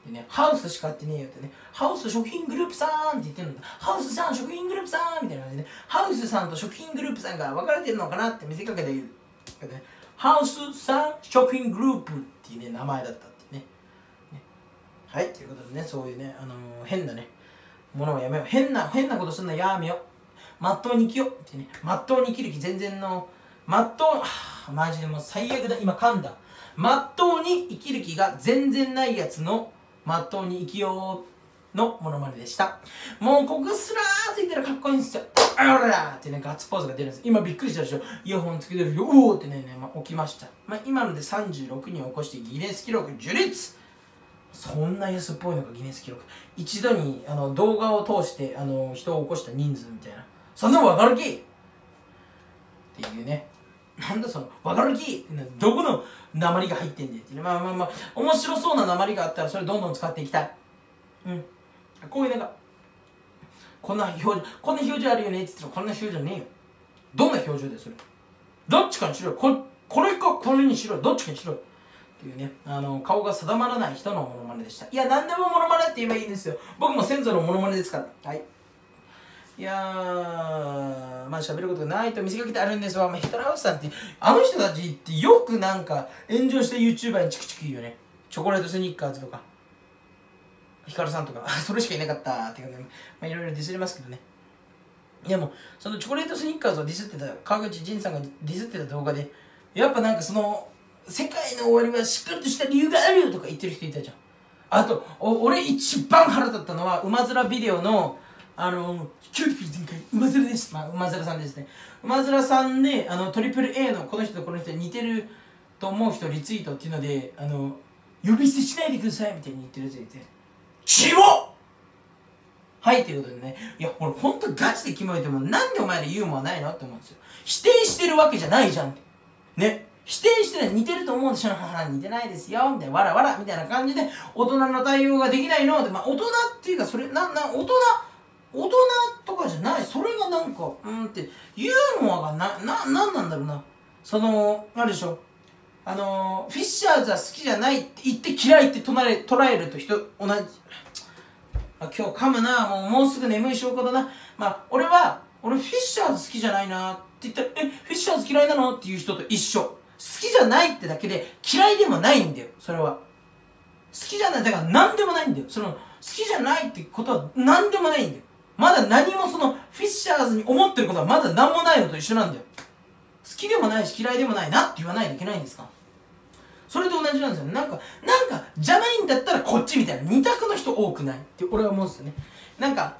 Speaker 1: でね、ハウスしか会ってねえよってね、ハウス食品グループさんって言ってるんだ。ハウスさん、食品グループさんみたいな感じでね、ハウスさんと食品グループさんが分かれてるのかなって見せかけて言う。ね、ハウスさん食品グループっていうね、名前だったってね。はい、ということでね、そういうね、変なね、ものはやめよう。変なことするのやめよう。まっとうに生きようってね、まっとうに生きる気全然の、マジでもう最悪だ、今噛んだ。まっとうに生きる気が全然ないやつの、まっとうに生きようのモノマネでした。もうここすらーついたらかっこいいんですよ。あららってね、ガッツポーズが出るんです。今びっくりしたでしょ。イヤホンつけてるよ。おおってね、起きました。今ので36人起こしてギネス記録樹立。そんな安っぽいのかギネス記録。一度に動画を通して人を起こした人数みたいな。そんなの分かるきっていうね。なんだその分かるきってどこの訛りが入ってんだよっていうね。面白そうな訛りがあったらそれどんどん使っていきたい。こういうなんかこんな表情あるよねって言ったらこんな表情ねえよ。どんな表情だよそれ。どっちかにしろよ。これかこれにしろよ。どっちかにしろよっていうね、顔が定まらない人のモノマネでした。いや、何でもモノマネって言えばいいんですよ。僕も先祖のモノマネですから。はい。いやー、喋ることがないと見せかけてあるんですわ。ヒトラーハウスさんって、あの人たちってよくなんか炎上した YouTuber にチクチク言うよね。チョコレートスニッカーズとか、ヒカルさんとか、それしかいなかったっていうかね、いろいろディスりますけどね。でも、そのチョコレートスニッカーズをディスってた、川口仁さんがディスってた動画で、やっぱなんかその、世界の終わりはしっかりとした理由があるよとか言ってる人いたじゃん。あと、俺一番腹立ったのは、馬面ビデオの、キューティクル全開、馬面です。馬面さんですね。馬面さんで、トリプル A のこの人とこの人似てると思う人リツイートっていうので、呼び捨てしないでくださいみたいに言ってるやつがいて、キモっはい、ということでね、いや、俺ほんとガチでキモいても、なんでお前らユーモアないのって思うんですよ。否定してるわけじゃないじゃんって。ね。否定してない似てると思うでしょ似てないですよみたいなわらわらみたいな感じで大人の対応ができないので大人っていうかそれ大人とかじゃないそれがなんかってユーモアがなんなんだろうなそのあるでしょフィッシャーズは好きじゃないって言って嫌いって捉えると同じ今日噛むなもうすぐ眠い証拠だな俺フィッシャーズ好きじゃないなって言ったらフィッシャーズ嫌いなのっていう人と一緒好きじゃないってだけで嫌いでもないんだよそれは好きじゃないだから何でもないんだよ好きじゃないってことは何でもないんだよまだ何もそのフィッシャーズに思ってることはまだ何もないのと一緒なんだよ好きでもないし嫌いでもないなって言わないといけないんですかそれと同じなんですよなんかじゃないんだったらこっちみたいな二択の人多くないって俺は思うんですよねなんか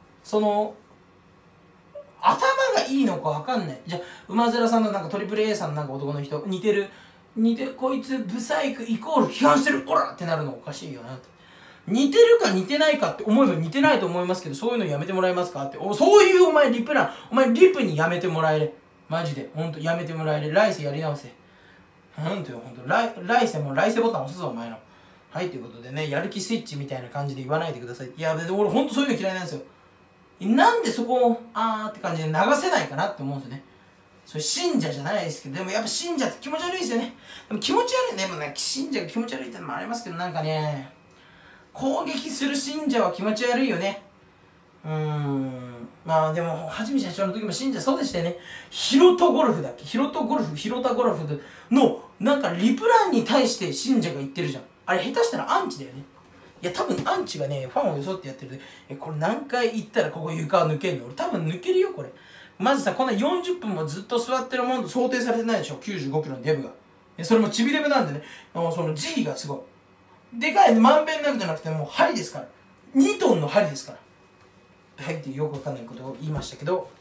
Speaker 1: 頭がいいのか分かんないじゃあ馬面さんのなんかトリプル A さんのなんか男の人似てるこいつブサイクイコール批判してるオラってなるのおかしいよなって似てるか似てないかって思えば似てないと思いますけどそういうのやめてもらえますかってそういうお前リプにやめてもらえれマジでほんとやめてもらえれ来世やり直せほんとよほんと来世ボタン押すぞお前のはいということでねやる気スイッチみたいな感じで言わないでくださいいや俺ほんとそういうの嫌いなんですよなんでそこをって感じで流せないかなって思うんですよねそれ信者じゃないですけどでもやっぱ信者って気持ち悪いですよねでも気持ち悪いねでもね信者が気持ち悪いってのもありますけどなんかね攻撃する信者は気持ち悪いよねでもはじめ社長の時も信者そうでしたよねヒロタゴルフのなんかリプランに対して信者が言ってるじゃんあれ下手したらアンチだよねいや多分アンチがねファンを装ってやってるでこれ何回行ったらここ床抜けるの俺多分抜けるよこれまずさこんな40分もずっと座ってるものと想定されてないでしょ95キロのデブがそれもチビデブなんでねその G がすごいでかいまんべんなくじゃなくてもう針ですから2トンの針ですからはいってよくわかんないことを言いましたけど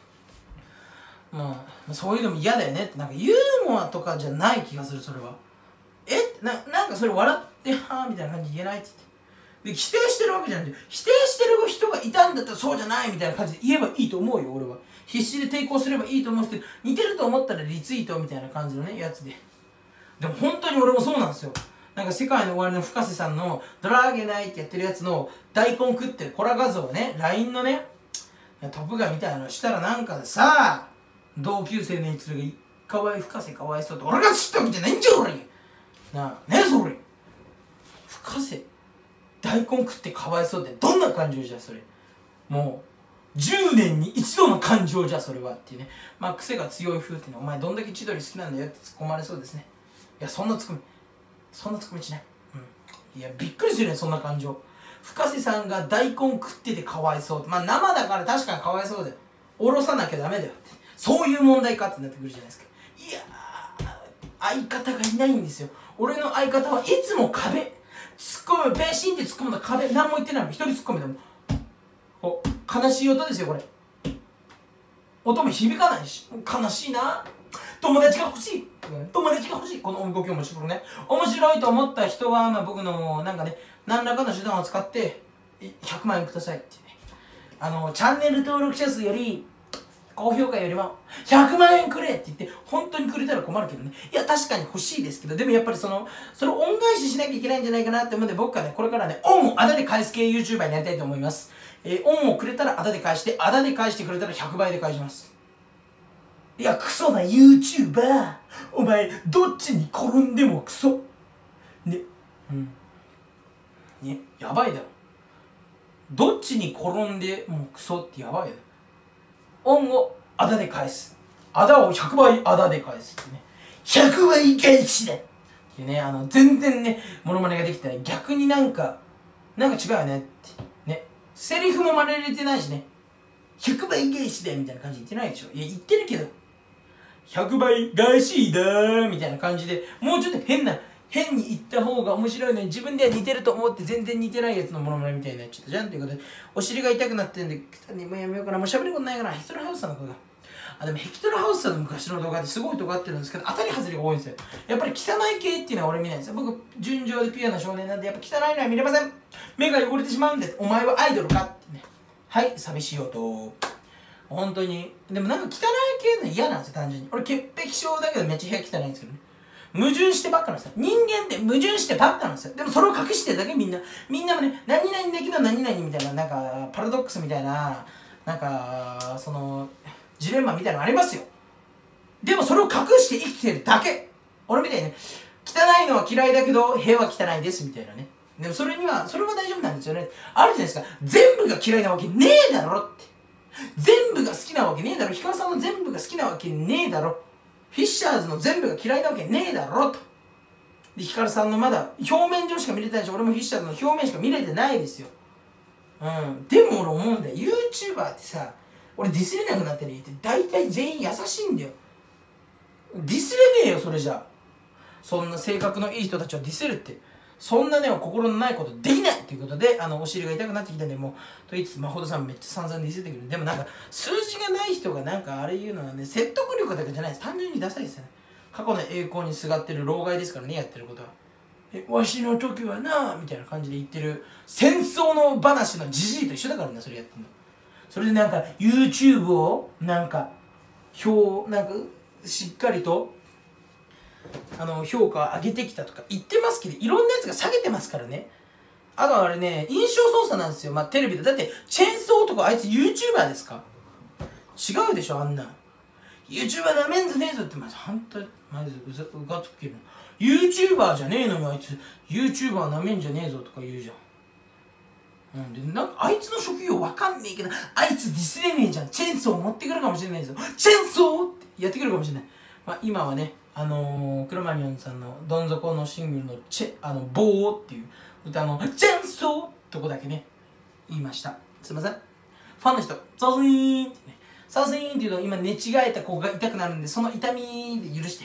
Speaker 1: そういうのも嫌だよねってなんかユーモアとかじゃない気がするそれはなんかそれ笑ってはーみたいな感じで言えないって言ってで否定してるわけじゃない否定してる人がいたんだったらそうじゃないみたいな感じで言えばいいと思うよ俺は必死で抵抗すればいいと思うけど似てると思ったらリツイートみたいな感じのねやつででも本当に俺もそうなんですよなんか世界の終わりの深瀬さんのドラーゲナイってやってるやつの大根食ってるコラ画像をね LINE のねトップガンみたいなのしたらなんかさ同級生のやつが深瀬かわいそうって俺が知ったわけじゃないんじゃ俺なあねそれ深瀬大根食ってかわいそうってどんな感情じゃそれ。もう10年に一度の感情じゃそれはっていうね。まあ癖が強い風ってね、お前どんだけ千鳥好きなんだよって突っ込まれそうですね。いやそんなツッコミしない。いやびっくりするね、そんな感情。深瀬さんが大根食っててかわいそうって、まあ生だから確かにかわいそうだよ。おろさなきゃダメだよって、そういう問題かってなってくるじゃないですか。いや相方がいないんですよ。俺の相方はいつも壁、ツッコむ、ペシンって突っ込むの壁、何も言ってないの、一人突っ込みでも悲しい音ですよこれ。音も響かないし悲しいな。友達が欲しい、この動き面白いね。面白いと思った人は、まあ、僕のなんかね、何らかの手段を使って100万円くださいってね。チャンネル登録者数より高評価よりも100万円くれって言って本当にくれたら困るけどね。いや確かに欲しいですけど、でもやっぱりそれを恩返ししなきゃいけないんじゃないかなって思うんで、僕はねこれからね恩をあだで返す系 YouTuber になりたいと思います。恩をくれたらあだで返して、あだで返してくれたら100倍で返します。いやクソな YouTuber、 お前どっちに転んでもクソね。ね、やばいだろ。どっちに転んでもクソってやばいだろ。恩をあだで返す、あだを100倍あだで返すってね。100倍返しだってね。全然ねモノマネができてない。逆になんか違うよねってね。セリフも真似入れてないしね。100倍返しだみたいな感じで言ってないでしょ。いや言ってるけど100倍返しだーみたいな感じで、もうちょっと変に言った方が面白いのに、自分では似てると思って全然似てないやつのモノマネみたいになっちゃったじゃんということで、お尻が痛くなってんでもうやめようかな。もう喋ることないから。ヘキトラハウスさんの声がでもヘキトラハウスさんの昔の動画ってすごいとこあってるんですけど、当たり外れが多いんですよ。やっぱり汚い系っていうのは俺見ないんですよ。僕純情でピュアな少年なんで、やっぱ汚いのは見れません。目が汚れてしまうんで。お前はアイドルかってね。はい、寂しい音。本当に。でもなんか汚い系の嫌なんですよ、単純に。俺潔癖症だけどめっちゃ部屋汚いんですけどね。矛盾してばっかなんですよ。人間って矛盾してばっかなんですよ。でもそれを隠してるだけ。みんなもね、何々だけど何々みたいな、なんかパラドックスみたいな、なんかジレンマみたいなのありますよ。でもそれを隠して生きてるだけ。俺みたいにね、汚いのは嫌いだけど部屋は汚いですみたいなね。でもそれは大丈夫なんですよね。あるじゃないですか。全部が嫌いなわけねえだろって。全部が好きなわけねえだろ。ヒカルさんの全部が好きなわけねえだろ。フィッシャーズの全部が嫌いなわけねえだろと。でヒカルさんのまだ表面上しか見れてないし、俺もフィッシャーズの表面しか見れてないですよ。でも俺思うんだよ、 YouTuber ってさ、俺ディスれなくなってるって大体全員優しいんだよ。ディスれねえよそれじゃ。そんな性格のいい人たちをディスるって、そんなね心のないことできないっていうことで、お尻が痛くなってきたんで、もうと言いつつまほどさんめっちゃ散々ディスってくる。でもなんか数字がない人がなんかあれ言うのはね、説得力だけじゃないです。単純にダサいですよね。過去の栄光にすがってる老害ですからね、やってることは。わしの時はなみたいな感じで言ってる戦争の話のじじいと一緒だからね、それやってんの。それでなんか YouTube をなんかしっかりと評価上げてきたとか言ってますけど、いろんなやつが下げてますからね。あれね、印象操作なんですよ。テレビでだってチェーンソーとかあいつ YouTuber ですか？違うでしょ、あんな YouTuber なめんじゃねえぞって。反対マジでうがつけるの。 YouTuber じゃねえのにあいつ YouTuber なめんじゃねえぞとか言うじゃん。でなんかあいつの職業わかんねえけど、あいつディスれねえじゃん。チェーンソー持ってくるかもしれないぞ。チェーンソーってやってくるかもしれない。今はねクロマニョンさんのどん底のシングルの棒っていう歌のチェーンソーとこだけね言いました。すいません。ファンの人サスイーンってね、サスイーンっていうのを今寝違えた子が痛くなるんで、その痛みで許して。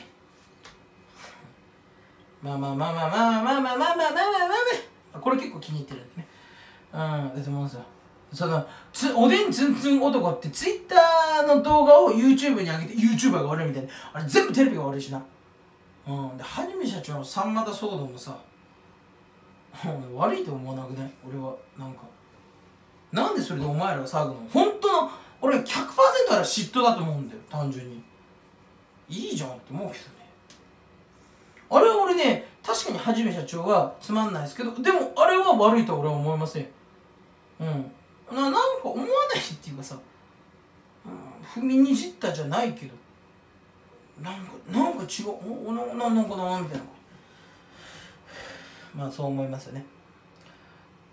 Speaker 1: これ結構気に入ってるんでね。だと思うんですよ。おでんつんつん男ってツイッターの動画を YouTube に上げて YouTuber が悪いみたいな、あれ全部テレビが悪いしな。ではじめ社長の三股騒動もさ、悪いと思わなくない？俺はなんでそれでお前らが騒ぐの？本当の俺 100% あれは嫉妬だと思うんだよ、単純に。いいじゃんって思うけどね。あれは俺ね、確かにはじめ社長はつまんないですけど、でもあれは悪いとは俺は思いません。なんか思わないっていうかさ、踏みにじったじゃないけど、なんか違う、なんかなみたいな。そう思いますよね。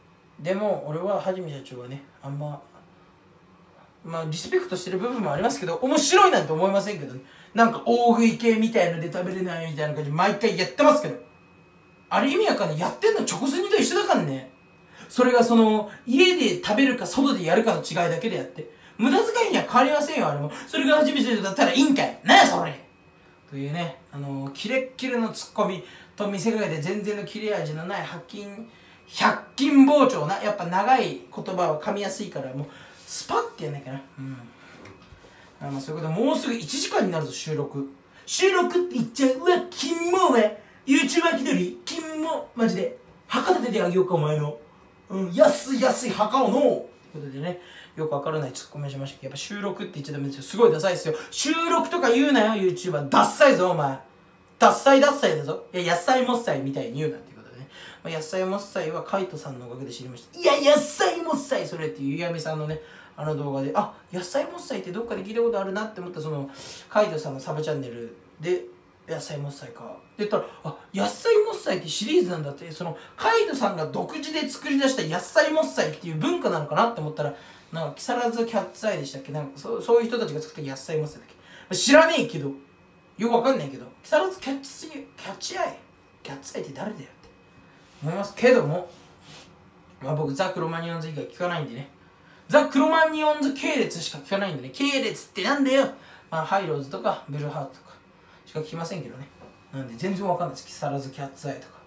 Speaker 1: でも俺ははじめ社長はねあんまリスペクトしてる部分もありますけど、面白いなんて思いませんけどね。なんか大食い系みたいので食べれないみたいな感じで毎回やってますけど、あれ意味わかんない。やってんのチョコスニと一緒だからね。それがその家で食べるか外でやるかの違いだけでやって、無駄遣いには変わりませんよ。あれもそれがはじめ社長だったらいいんかい、なんやそれというね、キレッキレのツッコミと見せかけて全然の切れ味のない100均包丁な。やっぱ長い言葉は噛みやすいからもうスパッてやんないかな。そういうことで、もうすぐ1時間になるぞ。収録って言っちゃう。うわキモお前 YouTuber 気取りキモマジで墓立ててあげようかお前の、安い墓をのということでね、よくわからないツッコミをしましたけど、やっぱ収録って言っちゃダメですよ。すごいダサいですよ。収録とか言うなよ YouTuber。ダッサいぞお前。ダッサいだぞ。いや野菜もっさいみたいに言うなっていうことでね、野菜もっさいはカイトさんのおかげで知りました。いや野菜もっさいそれっていうゆやみさんのね動画で、あ、野菜もっさいってどっかで聞いたことあるなって思ったそのカイトさんのサブチャンネルで野菜もっさいかって言ったら、あ、野菜もっさいってシリーズなんだって、そのカイトさんが独自で作り出した野菜もっさいっていう文化なのかなって思ったら、なんか木更津キャッツアイでしたっけ、なんかそういう人たちが作った野菜もっさいだっけ、知らねえけどよくわかんないけど、木更津キャッツアイって誰だよって思いますけども、僕ザ・クロマニオンズ以外聞かないんでね、ザ・クロマニオンズ系列しか聞かないんでね。系列ってなんだよ。ハイローズとかブルーハーツとかしか聞きませんけどね。なんで全然わかんないです。木更津キャッツアイとか。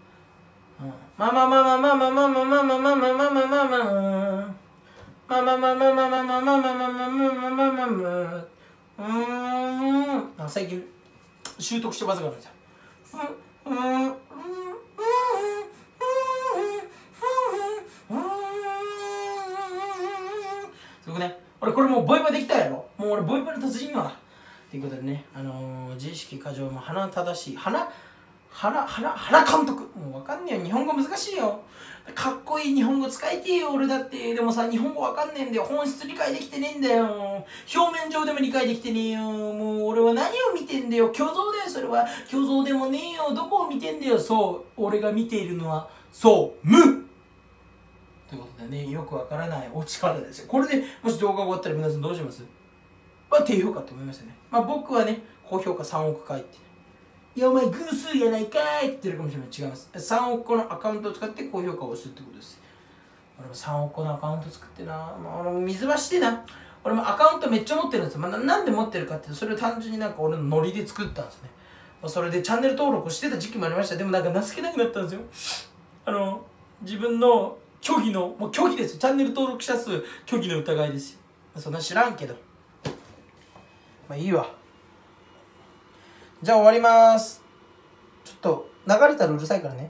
Speaker 1: 最近習得して技があるんですよ。俺これもうボイパできたやろ。もう俺ボイパの達人はということでね、自意識過剰も鼻正しい原監督、もう分かんねえよ。日本語難しいよ。かっこいい日本語使いてえよ俺だって。でもさ、日本語分かんねえんだよ。本質理解できてねえんだよ。表面上でも理解できてねえよ。もう俺は何を見てんだよ。虚像だよ。それは虚像でもねえよ。どこを見てんだよ。そう、俺が見ているのはそう無ということでね、よくわからない落ち方ですよ。これでもし動画終わったら皆さんどうします？低評価って思いますよね。僕はね、高評価3億回って。いやお前偶数やないかーいって言ってるかもしれない。違います。3億個のアカウントを使って高評価を押すってことです。俺も3億個のアカウント作ってな、俺も水増してな。俺もアカウントめっちゃ持ってるんですよ。なんで持ってるかっていうと、それを単純になんか俺のノリで作ったんですね。それでチャンネル登録してた時期もありました。でもなんか情けなくなったんですよ。自分の虚偽の、もう虚偽ですよ。チャンネル登録者数虚偽の疑いですよ。そんな知らんけど。いいわ。じゃあ終わります。ちょっと流れたらうるさいからね。